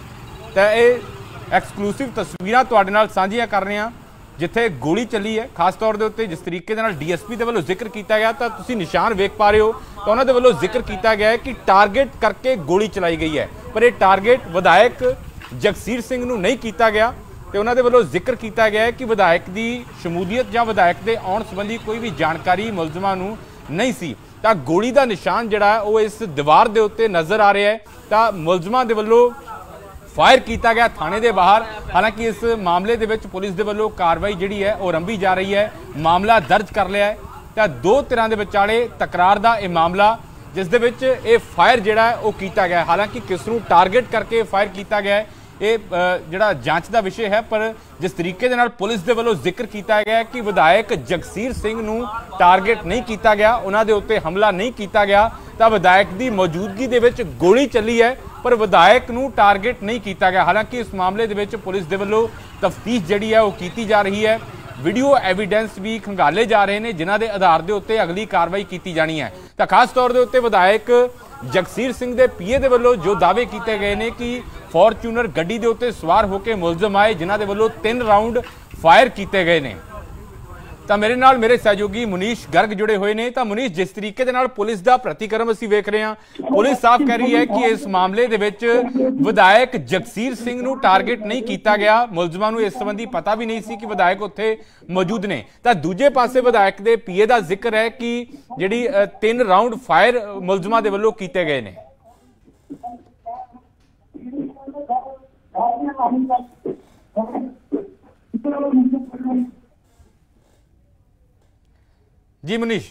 ਤਾਂ ਇਹ ਐਕਸਕਲੂਸਿਵ ਤਸਵੀਰਾਂ ਤੁਹਾਡੇ ਨਾਲ ਸਾਂਝੀਆਂ ਕਰ ਰਹੇ ਹਾਂ ਜਿੱਥੇ ਗੋਲੀ ਚੱਲੀ ਹੈ। ਖਾਸ ਤੌਰ ਦੇ ਉੱਤੇ ਜਿਸ ਤਰੀਕੇ ਦੇ ਨਾਲ ਡੀ ਐਸ ਪੀ ਦੇ ਵੱਲੋਂ ਜ਼ਿਕਰ ਕੀਤਾ ਗਿਆ, ਤਾਂ ਤੁਸੀਂ ਨਿਸ਼ਾਨ ਵੇਖ ਪਾ ਰਹੇ ਹੋ, ਤਾਂ ਉਹਨਾਂ ਦੇ ਵੱਲੋਂ ਜ਼ਿਕਰ ਕੀਤਾ ਗਿਆ ਹੈ ਕਿ ਟਾਰਗੇਟ ਕਰਕੇ ਗੋਲੀ ਚਲਾਈ ਗਈ ਹੈ, ਪਰ ਇਹ ਟਾਰਗੇਟ ਵਿਧਾਇਕ ਜਗਸੀਰ ਸਿੰਘ ਨੂੰ ਨਹੀਂ ਕੀਤਾ ਗਿਆ ਤੇ ਉਹਨਾਂ ਦੇ ਵੱਲੋਂ ਜ਼ਿਕਰ ਕੀਤਾ ਗਿਆ ਹੈ ਕਿ ਵਿਧਾਇਕ ਦੀ ਸ਼ਮੂਲੀਅਤ ਜਾਂ ਵਿਧਾਇਕ ਦੇ ਆਉਣ ਸੰਬੰਧੀ ਕੋਈ ਵੀ ਜਾਣਕਾਰੀ ਮੁਲਜ਼ਮਾਂ ਨੂੰ ਨਹੀਂ ਸੀ। ਤਾਂ ਗੋਲੀ ਦਾ ਨਿਸ਼ਾਨ ਜਿਹੜਾ ਉਹ ਇਸ ਦੀਵਾਰ ਦੇ ਉੱਤੇ ਨਜ਼ਰ ਆ ਰਿਹਾ ਹੈ। ਤਾਂ ਮੁਲਜ਼ਮਾਂ ਦੇ ਵੱਲੋਂ ਫਾਇਰ ਕੀਤਾ ਗਿਆ ਥਾਣੇ ਦੇ ਬਾਹਰ। ਹਾਲਾਂਕਿ ਇਸ ਮਾਮਲੇ ਦੇ ਵਿੱਚ ਪੁਲਿਸ ਦੇ ਵੱਲੋਂ ਕਾਰਵਾਈ ਜਿਹੜੀ ਹੈ ਉਹ ਆਰੰਭੀ ਜਾ ਰਹੀ ਹੈ, ਮਾਮਲਾ ਦਰਜ ਕਰ ਲਿਆ ਹੈ। ਤਾਂ ਦੋ ਧਿਰਾਂ ਦੇ ਵਿਚਾਲੇ ਤਕਰਾਰ ਦਾ ਇਹ ਮਾਮਲਾ ਜਿਸ ਦੇ ਵਿੱਚ ਇਹ ਫਾਇਰ ਜਿਹੜਾ ਉਹ ਕੀਤਾ ਗਿਆ। ਹਾਲਾਂਕਿ ਕਿਸ ਨੂੰ ਟਾਰਗੇਟ ਕਰਕੇ ਫਾਇਰ ਕੀਤਾ ਗਿਆ ਇਹ ਜਿਹੜਾ ਜਾਂਚ ਦਾ ਵਿਸ਼ੇ ਹੈ, ਪਰ ਜਿਸ ਤਰੀਕੇ ਦੇ ਨਾਲ ਪੁਲਿਸ ਦੇ ਵੱਲੋਂ ਜ਼ਿਕਰ ਕੀਤਾ ਗਿਆ ਕਿ ਵਿਧਾਇਕ ਜਗਸੀਰ ਸਿੰਘ ਨੂੰ ਟਾਰਗੇਟ ਨਹੀਂ ਕੀਤਾ ਗਿਆ, ਉਹਨਾਂ ਦੇ ਉੱਤੇ ਹਮਲਾ ਨਹੀਂ ਕੀਤਾ ਗਿਆ, ਤਾਂ ਵਿਧਾਇਕ ਦੀ ਮੌਜੂਦਗੀ ਦੇ ਵਿੱਚ ਗੋਲੀ ਚੱਲੀ ਹੈ ਪਰ ਵਿਧਾਇਕ ਨੂੰ ਟਾਰਗੇਟ ਨਹੀਂ ਕੀਤਾ ਗਿਆ। ਹਾਲਾਂਕਿ ਇਸ ਮਾਮਲੇ ਦੇ ਵਿੱਚ ਪੁਲਿਸ ਦੇ ਵੱਲੋਂ ਤਫਤੀਸ਼ ਜਿਹੜੀ ਹੈ ਉਹ ਕੀਤੀ ਜਾ ਰਹੀ ਹੈ, ਵੀਡੀਓ ਐਵੀਡੈਂਸ ਵੀ ਖੰਗਾਲੇ ਜਾ ਰਹੇ ਨੇ ਜਿਨ੍ਹਾਂ ਦੇ ਆਧਾਰ ਦੇ ਉੱਤੇ ਅਗਲੀ ਕਾਰਵਾਈ ਕੀਤੀ ਜਾਣੀ ਹੈ। ਤਾਂ ਖਾਸ ਤੌਰ ਦੇ ਉੱਤੇ ਵਿਧਾਇਕ ਜਗਸੀਰ ਸਿੰਘ ਦੇ ਪੀਏ ਦੇ ਵੱਲੋਂ ਜੋ ਦਾਅਵੇ ਕੀਤੇ ਗਏ ਨੇ ਕਿ ਫੋਰਚੂਨਰ ਗੱਡੀ ਦੇ ਉੱਤੇ ਸਵਾਰ ਹੋ ਕੇ ਮੁਲਜ਼ਮ ਆਏ ਜਿਨ੍ਹਾਂ ਦੇ ਵੱਲੋਂ ਤਿੰਨ ਰਾਉਂਡ ਫਾਇਰ ਕੀਤੇ ਗਏ ਨੇ। ਤਾਂ ਮੇਰੇ ਨਾਲ ਮੇਰੇ ਸਹਿਯੋਗੀ ਮੁਨੀਸ਼ ਗਰਗ ਜੁੜੇ ਹੋਏ ਨੇ। ਤਾਂ ਮੁਨੀਸ਼, ਜਿਸ ਤਰੀਕੇ ਦੇ ਨਾਲ ਪੁਲਿਸ ਦਾ ਪ੍ਰਤੀਕਰਮ ਅਸੀਂ ਵੇਖ ਰਹੇ ਹਾਂ, ਪੁਲਿਸ ਸਾਫ਼ ਕਹਿ ਰਹੀ ਹੈ ਕਿ ਇਸ ਮਾਮਲੇ ਦੇ ਵਿੱਚ ਵਿਧਾਇਕ ਜਗਸੀਰ ਸਿੰਘ ਨੂੰ ਟਾਰਗੇਟ ਨਹੀਂ ਕੀਤਾ ਗਿਆ, ਮੁਲਜ਼ਮਾਂ ਨੂੰ ਇਸ ਸੰਬੰਧੀ ਪਤਾ ਵੀ ਨਹੀਂ ਸੀ ਕਿ ਵਿਧਾਇਕ ਉੱਥੇ ਮੌਜੂਦ ਨੇ। ਤਾਂ ਦੂਜੇ ਪਾਸੇ ਵਿਧਾਇਕ ਦੇ ਪੀਏ ਦਾ ਜ਼ਿਕਰ ਹੈ ਕਿ ਜਿਹੜੀ ਤਿੰਨ ਰਾਉਂਡ ਫਾਇਰ ਮੁਲਜ਼ਮਾਂ ਦੇ ਵੱਲੋਂ ਕੀਤੇ ਗਏ ਨੇ। जी मनीष,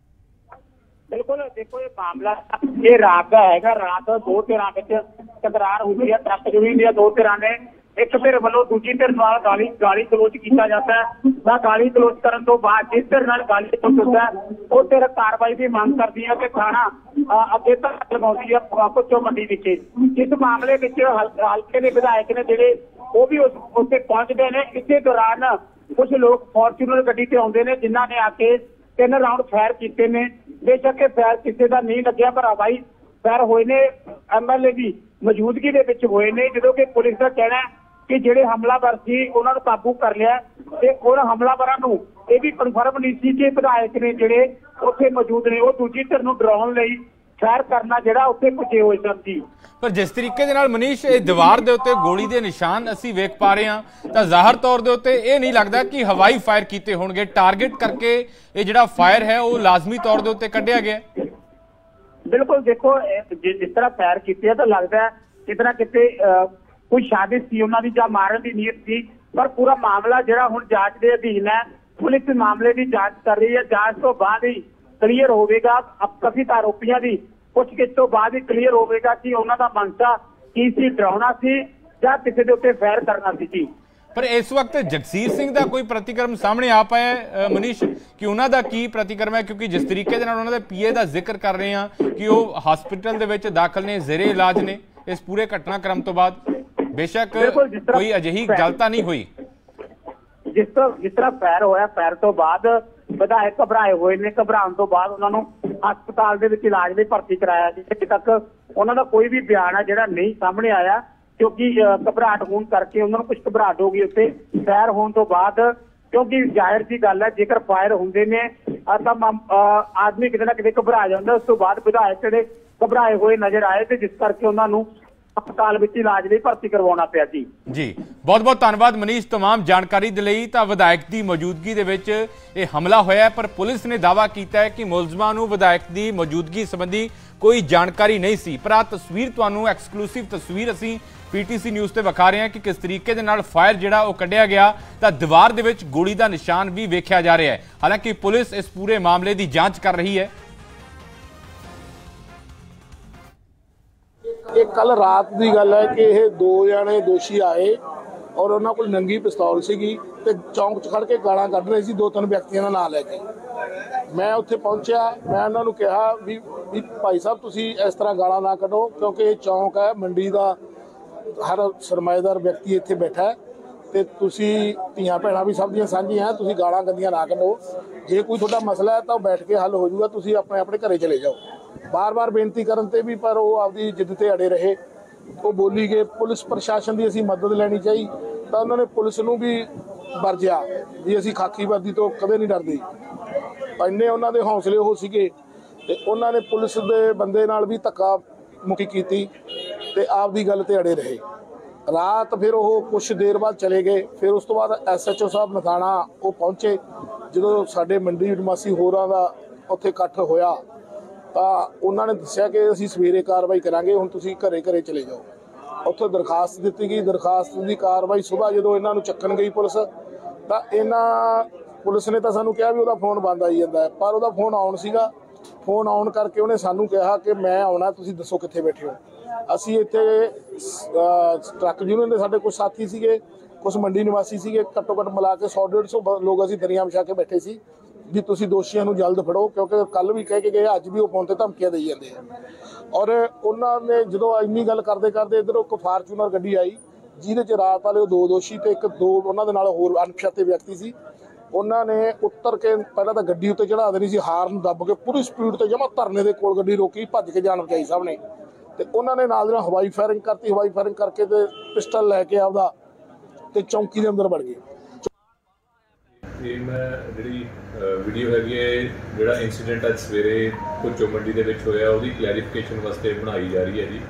बिल्कुल देखो ये मामला ये रात का है। रात दो धिरां विच तकरार हुई है, ट्रक जुड़ी हुई है दो धिरां ने। एक धिर वालों दूजी धिर नाल गाली गाली गलोच किया जाता है, तां गाली गलोच करन तो बाद जिस धिर नाल गाली गलोच होता है वो धिर कार्रवाई की मांग करती है कि थाना अगे तक लगाउंदी है पुचो मंडी विच। इस मामले विच हल्के ने विधायक ने जिहड़े वो भी उत्थे पहुंचदे ने। इसे दौरान कुछ लोग फॉर्चूनर गड्डी ते आउंदे ने जिन्हां ने आके तीन राउंड फायर किए ने। बेशक फायर किसी का नहीं लग्या पर हवाई फायर होए ने एम एल ए की मौजूदगी दे विच होए ने, जो कि पुलिस का कहना है कि जिहड़े हमलावर सी उन्हां नूं काबू कर लिया ते उन्हां हमलावरां नूं ये भी कन्फर्म नहीं सी कि विधायक ने जिहड़े उत्थे मौजूद ने वो दूजी धिर नूं डराउण लई फायर करना जिहड़ा उत्थे पुजे होए सन सी। पर जिस तरीके दे नाल मनीष ये दीवार दे उत्ते गोली दे निशान असीं वेख पा रहे हां, तां ज़ाहिर तौर दे उत्ते ये नहीं लगदा कि हवाई फायर कीते होणगे, टारगेट करके ये जिहड़ा फायर है वो लाजमी तौर दे उत्ते कढिया गया। बिल्कुल देखो जिस तरह फायर कीते है तो लगदा है कितना किते कोई साजिश सी उन्हां दी जां मारन दी नीयत सी, पर पूरा मामला जिहड़ा हुण जांच दे अधीन है। पुलिस मामले की जांच कर रही है, जांच तो बाद ही क्लीयर होवेगा। कथित आरोपियों की पुछगिछ तो बाद ही क्लीयर होगा कि उन्हों का मनसा की सी, डराउना सी जां किसी दे उत्ते फायर करना सी। पर इस वक्त जगसीर सिंह का कोई प्रतिक्रम सामने आ पाया मनीष कि उन्हों का की प्रतिक्रम है, क्योंकि जिस तरीके से उन्होंने पीए का जिक्र कर रहे हैं कि वो हॉस्पिटल दे विच दाखिल ने, जेरे इलाज ने इस पूरे घटनाक्रम तो बाद, बेशक कोई अजिही गलता नहीं हुई। जिस तरह जिस तरह फायर होया, फायर तो बाद विधायक घबराए हुए ने, घबराने तो बाद उन्होंने हस्पताल दे विच इलाज लई भर्ती कराया। अजे तक उन्होंने कोई भी बयान है जिहड़ा नहीं सामने आया, क्योंकि घबराहट होने करके उन्होंने कुछ घबराहट हो गई उत्ते फायर होने तो बाद, क्योंकि जाहिर सी गल है जेकर फायर होंदे ने तां आदमी किते ना किते घबरा जांदा। उस तो बाद विधायक जिहड़े घबराए हुए नजर आए ते जिस करके उन्होंने ਹਸਪਤਾਲ ਵਿੱਚ ਇਲਾਜ ਲਈ ਭਰਤੀ ਕਰਵਾਉਣਾ ਪਿਆ ਜੀ ਜੀ ਬਹੁਤ ਬਹੁਤ ਧੰਨਵਾਦ ਮਨੀਸ਼ तमाम ਜਾਣਕਾਰੀ ਦੇ ਲਈ। ਤਾਂ ਵਿਧਾਇਕ ਦੀ ਮੌਜੂਦਗੀ ਦੇ ਵਿੱਚ ਇਹ ਹਮਲਾ ਹੋਇਆ ਪਰ ਪੁਲਿਸ ਨੇ ਦਾਅਵਾ ਕੀਤਾ ਹੈ ਕਿ ਮੁਲਜ਼ਮਾਂ ਨੂੰ ਵਿਧਾਇਕ ਦੀ ਮੌਜੂਦਗੀ ਸੰਬੰਧੀ ਕੋਈ ਜਾਣਕਾਰੀ ਨਹੀਂ ਸੀ। ਪਰ ਆ ਤਸਵੀਰ ਤੁਹਾਨੂੰ ਐਕਸਕਲੂਸਿਵ ਤਸਵੀਰ ਅਸੀਂ ਪੀਟੀਸੀ ਨਿਊਜ਼ ਤੇ ਵਿਖਾ ਰਹੇ ਹਾਂ ਕਿ ਕਿਸ ਤਰੀਕੇ ਦੇ ਨਾਲ ਫਾਇਰ ਜਿਹੜਾ ਉਹ ਕੱਢਿਆ ਗਿਆ ਤਾਂ ਦੀਵਾਰ ਦੇ ਵਿੱਚ ਗੋਲੀ ਦਾ ਨਿਸ਼ਾਨ ਵੀ ਵੇਖਿਆ ਜਾ ਰਿਹਾ ਹੈ। ਹਾਲਾਂਕਿ ਪੁਲਿਸ ਇਸ ਪੂਰੇ ਮਾਮਲੇ ਦੀ ਜਾਂਚ ਕਰ ਰਹੀ ਹੈ। ਇਹ ਕੱਲ ਰਾਤ ਦੀ ਗੱਲ ਹੈ ਕਿ ਇਹ ਦੋ ਜਣੇ ਦੋਸ਼ੀ ਆਏ ਔਰ ਉਹਨਾਂ ਕੋਲ ਨੰਗੀ ਪਿਸਤੌਲ ਸੀਗੀ ਤੇ ਚੌਂਕ 'ਚ ਖੜ ਕੇ ਗਾਲਾਂ ਕੱਢ ਰਹੇ ਸੀ ਦੋ ਤਿੰਨ ਵਿਅਕਤੀਆਂ ਦਾ ਨਾਂ ਲੈ ਕੇ। ਮੈਂ ਉੱਥੇ ਪਹੁੰਚਿਆ, ਮੈਂ ਉਹਨਾਂ ਨੂੰ ਕਿਹਾ ਵੀ ਵੀ ਭਾਈ ਸਾਹਿਬ ਤੁਸੀਂ ਇਸ ਤਰ੍ਹਾਂ ਗਾਲਾਂ ਨਾ ਕੱਢੋ ਕਿਉਂਕਿ ਇਹ ਚੌਂਕ ਹੈ ਮੰਡੀ ਦਾ, ਹਰ ਸਰਮਾਏਦਾਰ ਵਿਅਕਤੀ ਇੱਥੇ ਬੈਠਾ ਹੈ ਤੇ ਤੁਸੀਂ ਧੀਆਂ ਭੈਣਾਂ ਵੀ ਸਭ ਦੀਆਂ ਸਾਂਝੀਆਂ, ਤੁਸੀਂ ਗਾਲਾਂ ਗੰਦੀਆਂ ਨਾ ਕੱਢੋ। ਜੇ ਕੋਈ ਤੁਹਾਡਾ ਮਸਲਾ ਹੈ ਤਾਂ ਉਹ ਬੈਠ ਕੇ ਹੱਲ ਹੋ ਜਾਊਗਾ, ਤੁਸੀਂ ਆਪਣੇ ਆਪਣੇ ਘਰੇ ਚਲੇ ਜਾਓ। ਬਾਰ-ਬਾਰ ਬੇਨਤੀ ਕਰਨ ਤੇ ਵੀ ਪਰ ਉਹ ਆਪਦੀ ਜਿੱਦ ਤੇ ਅੜੇ ਰਹੇ। ਉਹ ਬੋਲੀ ਗਏ ਪੁਲਿਸ ਪ੍ਰਸ਼ਾਸਨ ਦੀ ਅਸੀਂ ਮਦਦ ਲੈਣੀ ਚਾਹੀ ਤਾਂ ਉਹਨਾਂ ਨੇ ਪੁਲਿਸ ਨੂੰ ਵੀ ਵਰਜਿਆ ਵੀ ਅਸੀਂ ਖਾਕੀ ਵਰਦੀ ਤੋਂ ਕਦੇ ਨਹੀਂ ਡਰਦੇ। ਇੰਨੇ ਉਹਨਾਂ ਦੇ ਹੌਸਲੇ ਉਹ ਸੀਗੇ ਤੇ ਉਹਨਾਂ ਨੇ ਪੁਲਿਸ ਦੇ ਬੰਦੇ ਨਾਲ ਵੀ ਧੱਕਾ ਮੁੱਕੀ ਕੀਤੀ ਤੇ ਆਪਦੀ ਗੱਲ ਤੇ ਅੜੇ ਰਹੇ। ਰਾਤ ਫਿਰ ਉਹ ਕੁਛ ਦੇਰ ਬਾਅਦ ਚਲੇ ਗਏ। ਫਿਰ ਉਸ ਤੋਂ ਬਾਅਦ ਐਸ ਐਚ ਓ ਸਾਹਿਬ ਨਥਾਣਾ ਉਹ ਪਹੁੰਚੇ। ਜਦੋਂ ਸਾਡੇ ਮੰਡੀ ਨਿਵਾਸੀ ਹੋਰਾਂ ਦਾ ਉੱਥੇ ਇਕੱਠ ਹੋਇਆ ਤਾਂ ਉਹਨਾਂ ਨੇ ਦੱਸਿਆ ਕਿ ਅਸੀਂ ਸਵੇਰੇ ਕਾਰਵਾਈ ਕਰਾਂਗੇ, ਹੁਣ ਤੁਸੀਂ ਘਰੇ ਘਰੇ ਚਲੇ ਜਾਓ। ਉੱਥੇ ਦਰਖਾਸਤ ਦਿੱਤੀ ਗਈ। ਦਰਖਾਸਤ ਦੀ ਕਾਰਵਾਈ ਸੁਬਾਹ ਜਦੋਂ ਇਹਨਾਂ ਨੂੰ ਚੱਕਣ ਗਈ ਪੁਲਿਸ ਤਾਂ ਇਹਨਾਂ ਪੁਲਿਸ ਨੇ ਤਾਂ ਸਾਨੂੰ ਕਿਹਾ ਵੀ ਉਹਦਾ ਫੋਨ ਬੰਦ ਆਈ ਜਾਂਦਾ, ਪਰ ਉਹਦਾ ਫੋਨ ਆਨ ਸੀਗਾ। ਫੋਨ ਆਨ ਕਰਕੇ ਉਹਨੇ ਸਾਨੂੰ ਕਿਹਾ ਕਿ ਮੈਂ ਆਉਣਾ, ਤੁਸੀਂ ਦੱਸੋ ਕਿੱਥੇ ਬੈਠੇ ਹੋ। ਅਸੀਂ ਇੱਥੇ ਟਰੱਕ ਯੂਨੀਅਨ ਦੇ ਸਾਡੇ ਕੁਝ ਸਾਥੀ ਸੀਗੇ, ਕੁਝ ਮੰਡੀ ਨਿਵਾਸੀ ਸੀਗੇ, ਘੱਟੋ ਘੱਟ ਮਿਲਾ ਕੇ ਸੌ ਡੇਢ ਸੌ ਲੋਕ ਅਸੀਂ ਦਰਿਆ ਵਿਛਾ ਕੇ ਬੈਠੇ ਸੀ ਵੀ ਤੁਸੀਂ ਦੋਸ਼ੀਆਂ ਨੂੰ ਜਲਦ ਫੜੋ ਕਿਉਂਕਿ ਕੱਲ ਵੀ ਕਹਿ ਕੇ ਗਏ, ਅੱਜ ਵੀ ਉਹ ਫੋਨ ਤੇ ਧਮਕੀਆਂ ਦੇਈ ਜਾਂਦੇ ਆ। ਔਰ ਉਹਨਾਂ ਨੇ ਜਦੋਂ ਇੰਨੀ ਗੱਲ ਕਰਦੇ ਕਰਦੇ ਇੱਧਰੋਂ ਇੱਕ ਫਾਰਚੂਨਰ ਗੱਡੀ ਆਈ ਜਿਹਦੇ 'ਚ ਰਾਤ ਵਾਲੇ ਉਹ ਦੋ ਦੋਸ਼ੀ ਤੇ ਇੱਕ ਦੋ ਉਹਨਾਂ ਦੇ ਨਾਲ ਹੋਰ ਅਣਪਛਾਤੇ ਵਿਅਕਤੀ ਸੀ। ਉਹਨਾਂ ਨੇ ਉੱਤਰ ਕੇ ਪਹਿਲਾਂ ਤਾਂ ਗੱਡੀ ਉੱਤੇ ਚੜਾ ਦੇਣੀ ਸੀ, ਹਾਰਨ ਦੱਬ ਕੇ ਪੂਰੀ ਸਪੀਡ ਤੇ ਜਮਾ ਧਰਨੇ ਦੇ ਕੋਲ ਗੱਡੀ ਰੋਕੀ, ਭੱਜ ਕੇ ਜਾਣ ਬਚਾਈ ਸਭ ਨੇ। ਤੇ ਉਹਨਾਂ ਨੇ ਨਾਲ ਦੀ ਨਾਲ ਹਵਾਈ ਫਾਇਰਿੰਗ ਕਰਤੀ। ਹਵਾਈ ਫਾਇਰਿੰਗ ਕਰਕੇ ਤੇ ਪਿਸਟਲ ਲੈ ਕੇ ਆਪਦਾ ਤੇ ਚੌਂਕੀ ਦੇ ਅੰਦਰ ਵੜ ਗਏ। ਇਹ ਮੈਂ ਜਿਹੜੀ ਵੀਡੀਓ ਹੈਗੀ ਹੈ ਜਿਹੜਾ ਇਨਸੀਡੈਂਟ ਅੱਜ ਸਵੇਰੇ ਭੁੱਚੋ ਮੰਡੀ ਦੇ ਵਿੱਚ ਹੋਇਆ ਉਹਦੀ ਕਲੈਰੀਫਿਕੇਸ਼ਨ ਵਾਸਤੇ ਬਣਾਈ ਜਾ ਰਹੀ ਹੈ ਜੀ।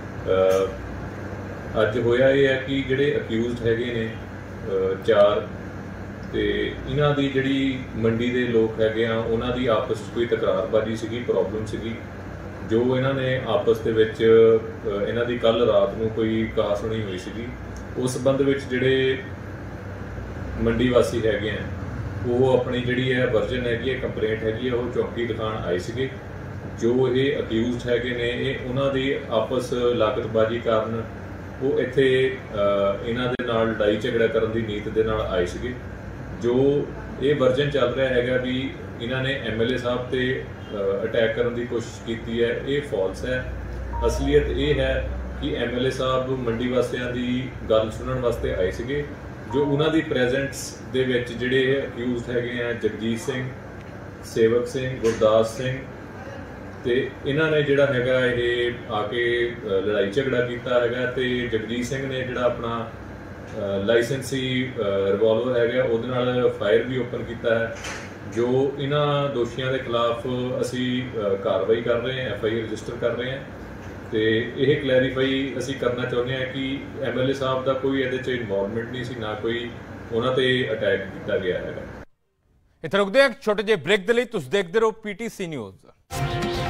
ਅੱਜ ਹੋਇਆ ਇਹ ਹੈ ਕਿ ਜਿਹੜੇ ਅਕਿਊਜ਼ਡ ਹੈਗੇ ਨੇ ਚਾਰ ਤੇ ਇਹਨਾਂ ਦੀ ਜਿਹੜੀ ਮੰਡੀ ਦੇ ਲੋਕ ਹੈਗੇ ਆ ਉਹਨਾਂ ਦੀ ਆਪਸ 'ਚ ਕੋਈ ਤਕਰਾਰਬਾਜ਼ੀ ਸੀਗੀ, ਪ੍ਰੋਬਲਮ ਸੀਗੀ ਜੋ ਇਹਨਾਂ ਨੇ ਆਪਸ ਦੇ ਵਿੱਚ ਇਹਨਾਂ ਦੀ ਕੱਲ ਰਾਤ ਨੂੰ ਕੋਈ ਕਹਾ ਸੁਣੀ ਹੋਈ ਸੀਗੀ। ਉਸ ਸੰਬੰਧ ਵਿੱਚ ਜਿਹੜੇ ਮੰਡੀ ਵਾਸੀ ਹੈਗੇ ਆ ਉਹ ਆਪਣੀ ਜਿਹੜੀ ਹੈ ਵਰਜਨ ਹੈਗੀ ਹੈ, ਕੰਪਲੇਂਟ ਹੈਗੀ ਹੈ, ਉਹ ਚੌਂਕੀ ਦਿਖਾਉਣ ਆਏ ਸੀਗੇ। ਜੋ ਇਹ ਅਕਿਊਜ਼ਡ ਹੈਗੇ ਨੇ ਇਹ ਉਹਨਾਂ ਦੀ ਆਪਸ ਲਾਗਤਬਾਜ਼ੀ ਕਾਰਨ ਉਹ ਇੱਥੇ ਇਹਨਾਂ ਦੇ ਨਾਲ ਲੜਾਈ ਝਗੜਾ ਕਰਨ ਦੀ ਨੀਤ ਦੇ ਨਾਲ ਆਏ ਸੀਗੇ। ਜੋ ਇਹ ਵਰਜਨ ਚੱਲ ਰਿਹਾ ਹੈਗਾ ਵੀ ਇਹਨਾਂ ਨੇ ਐਮ ਐਲ ਏ ਸਾਹਿਬ ਤੇ ਅਟੈਕ ਕਰਨ ਦੀ ਕੋਸ਼ਿਸ਼ ਕੀਤੀ ਹੈ, ਇਹ ਫਾਲਸ ਹੈ। ਅਸਲੀਅਤ ਇਹ ਹੈ ਕਿ ਐਮ ਐਲ ਏ ਸਾਹਿਬ ਮੰਡੀ ਵਾਸੀਆਂ ਦੀ ਗੱਲ ਸੁਣਨ ਵਾਸਤੇ ਆਏ ਸੀਗੇ। ਜੋ ਉਹਨਾਂ ਦੀ ਪ੍ਰੈਜ਼ੈਂਟਸ ਦੇ ਵਿੱਚ ਜਿਹੜੇ ਅਕਿਊਜ਼ਡ ਹੈਗੇ ਆ ਜਗਜੀਤ ਸਿੰਘ, ਸੇਵਕ ਸਿੰਘ, ਗੁਰਦਾਸ ਸਿੰਘ ਤੇ ਇਹਨਾਂ ਨੇ ਜਿਹੜਾ ਹੈਗਾ ਇਹ ਆ ਕੇ ਲੜਾਈ ਝਗੜਾ ਕੀਤਾ ਹੈਗਾ ਤੇ ਜਗਜੀਤ ਸਿੰਘ ਨੇ ਜਿਹੜਾ ਆਪਣਾ ਲਾਇਸੈਂਸੀ ਰਿਵਾਲਵਰ ਹੈਗਾ ਉਹਦੇ ਨਾਲ ਫਾਇਰ ਵੀ ਓਪਨ ਕੀਤਾ ਹੈ। ਜੋ ਇਹਨਾਂ ਦੋਸ਼ੀਆਂ ਦੇ ਖਿਲਾਫ ਅਸੀਂ ਕਾਰਵਾਈ ਕਰ ਰਹੇ ਹਾਂ, ਐਫ ਆਈ ਆਰ ਰਜਿਸਟਰ ਕਰ ਰਹੇ ਹਾਂ ਤੇ ਇਹ ਕਲੈਰੀਫਾਈ ਅਸੀਂ ਕਰਨਾ ਚਾਹੁੰਦੇ ਹਾਂ ਕਿ ਐਮ ਐਲ ਏ ਸਾਹਿਬ ਦਾ ਕੋਈ ਇਹਦੇ 'ਚ ਇਨਵੋਲਵਮੈਂਟ ਨਹੀਂ ਸੀ, ਨਾ ਕੋਈ ਉਹਨਾਂ ਤੇ ਅਟੈਕ ਕੀਤਾ ਗਿਆ ਹੈਗਾ। ਇੱਥੇ ਰੁਕਦੇ ਹਾਂ ਛੋਟੇ ਜਿਹੇ ਬ੍ਰੇਕ ਦੇ ਲਈ। ਤੁਸੀਂ ਦੇਖਦੇ ਰਹੋ ਪੀਟੀਸੀ ਨਿਊਜ਼।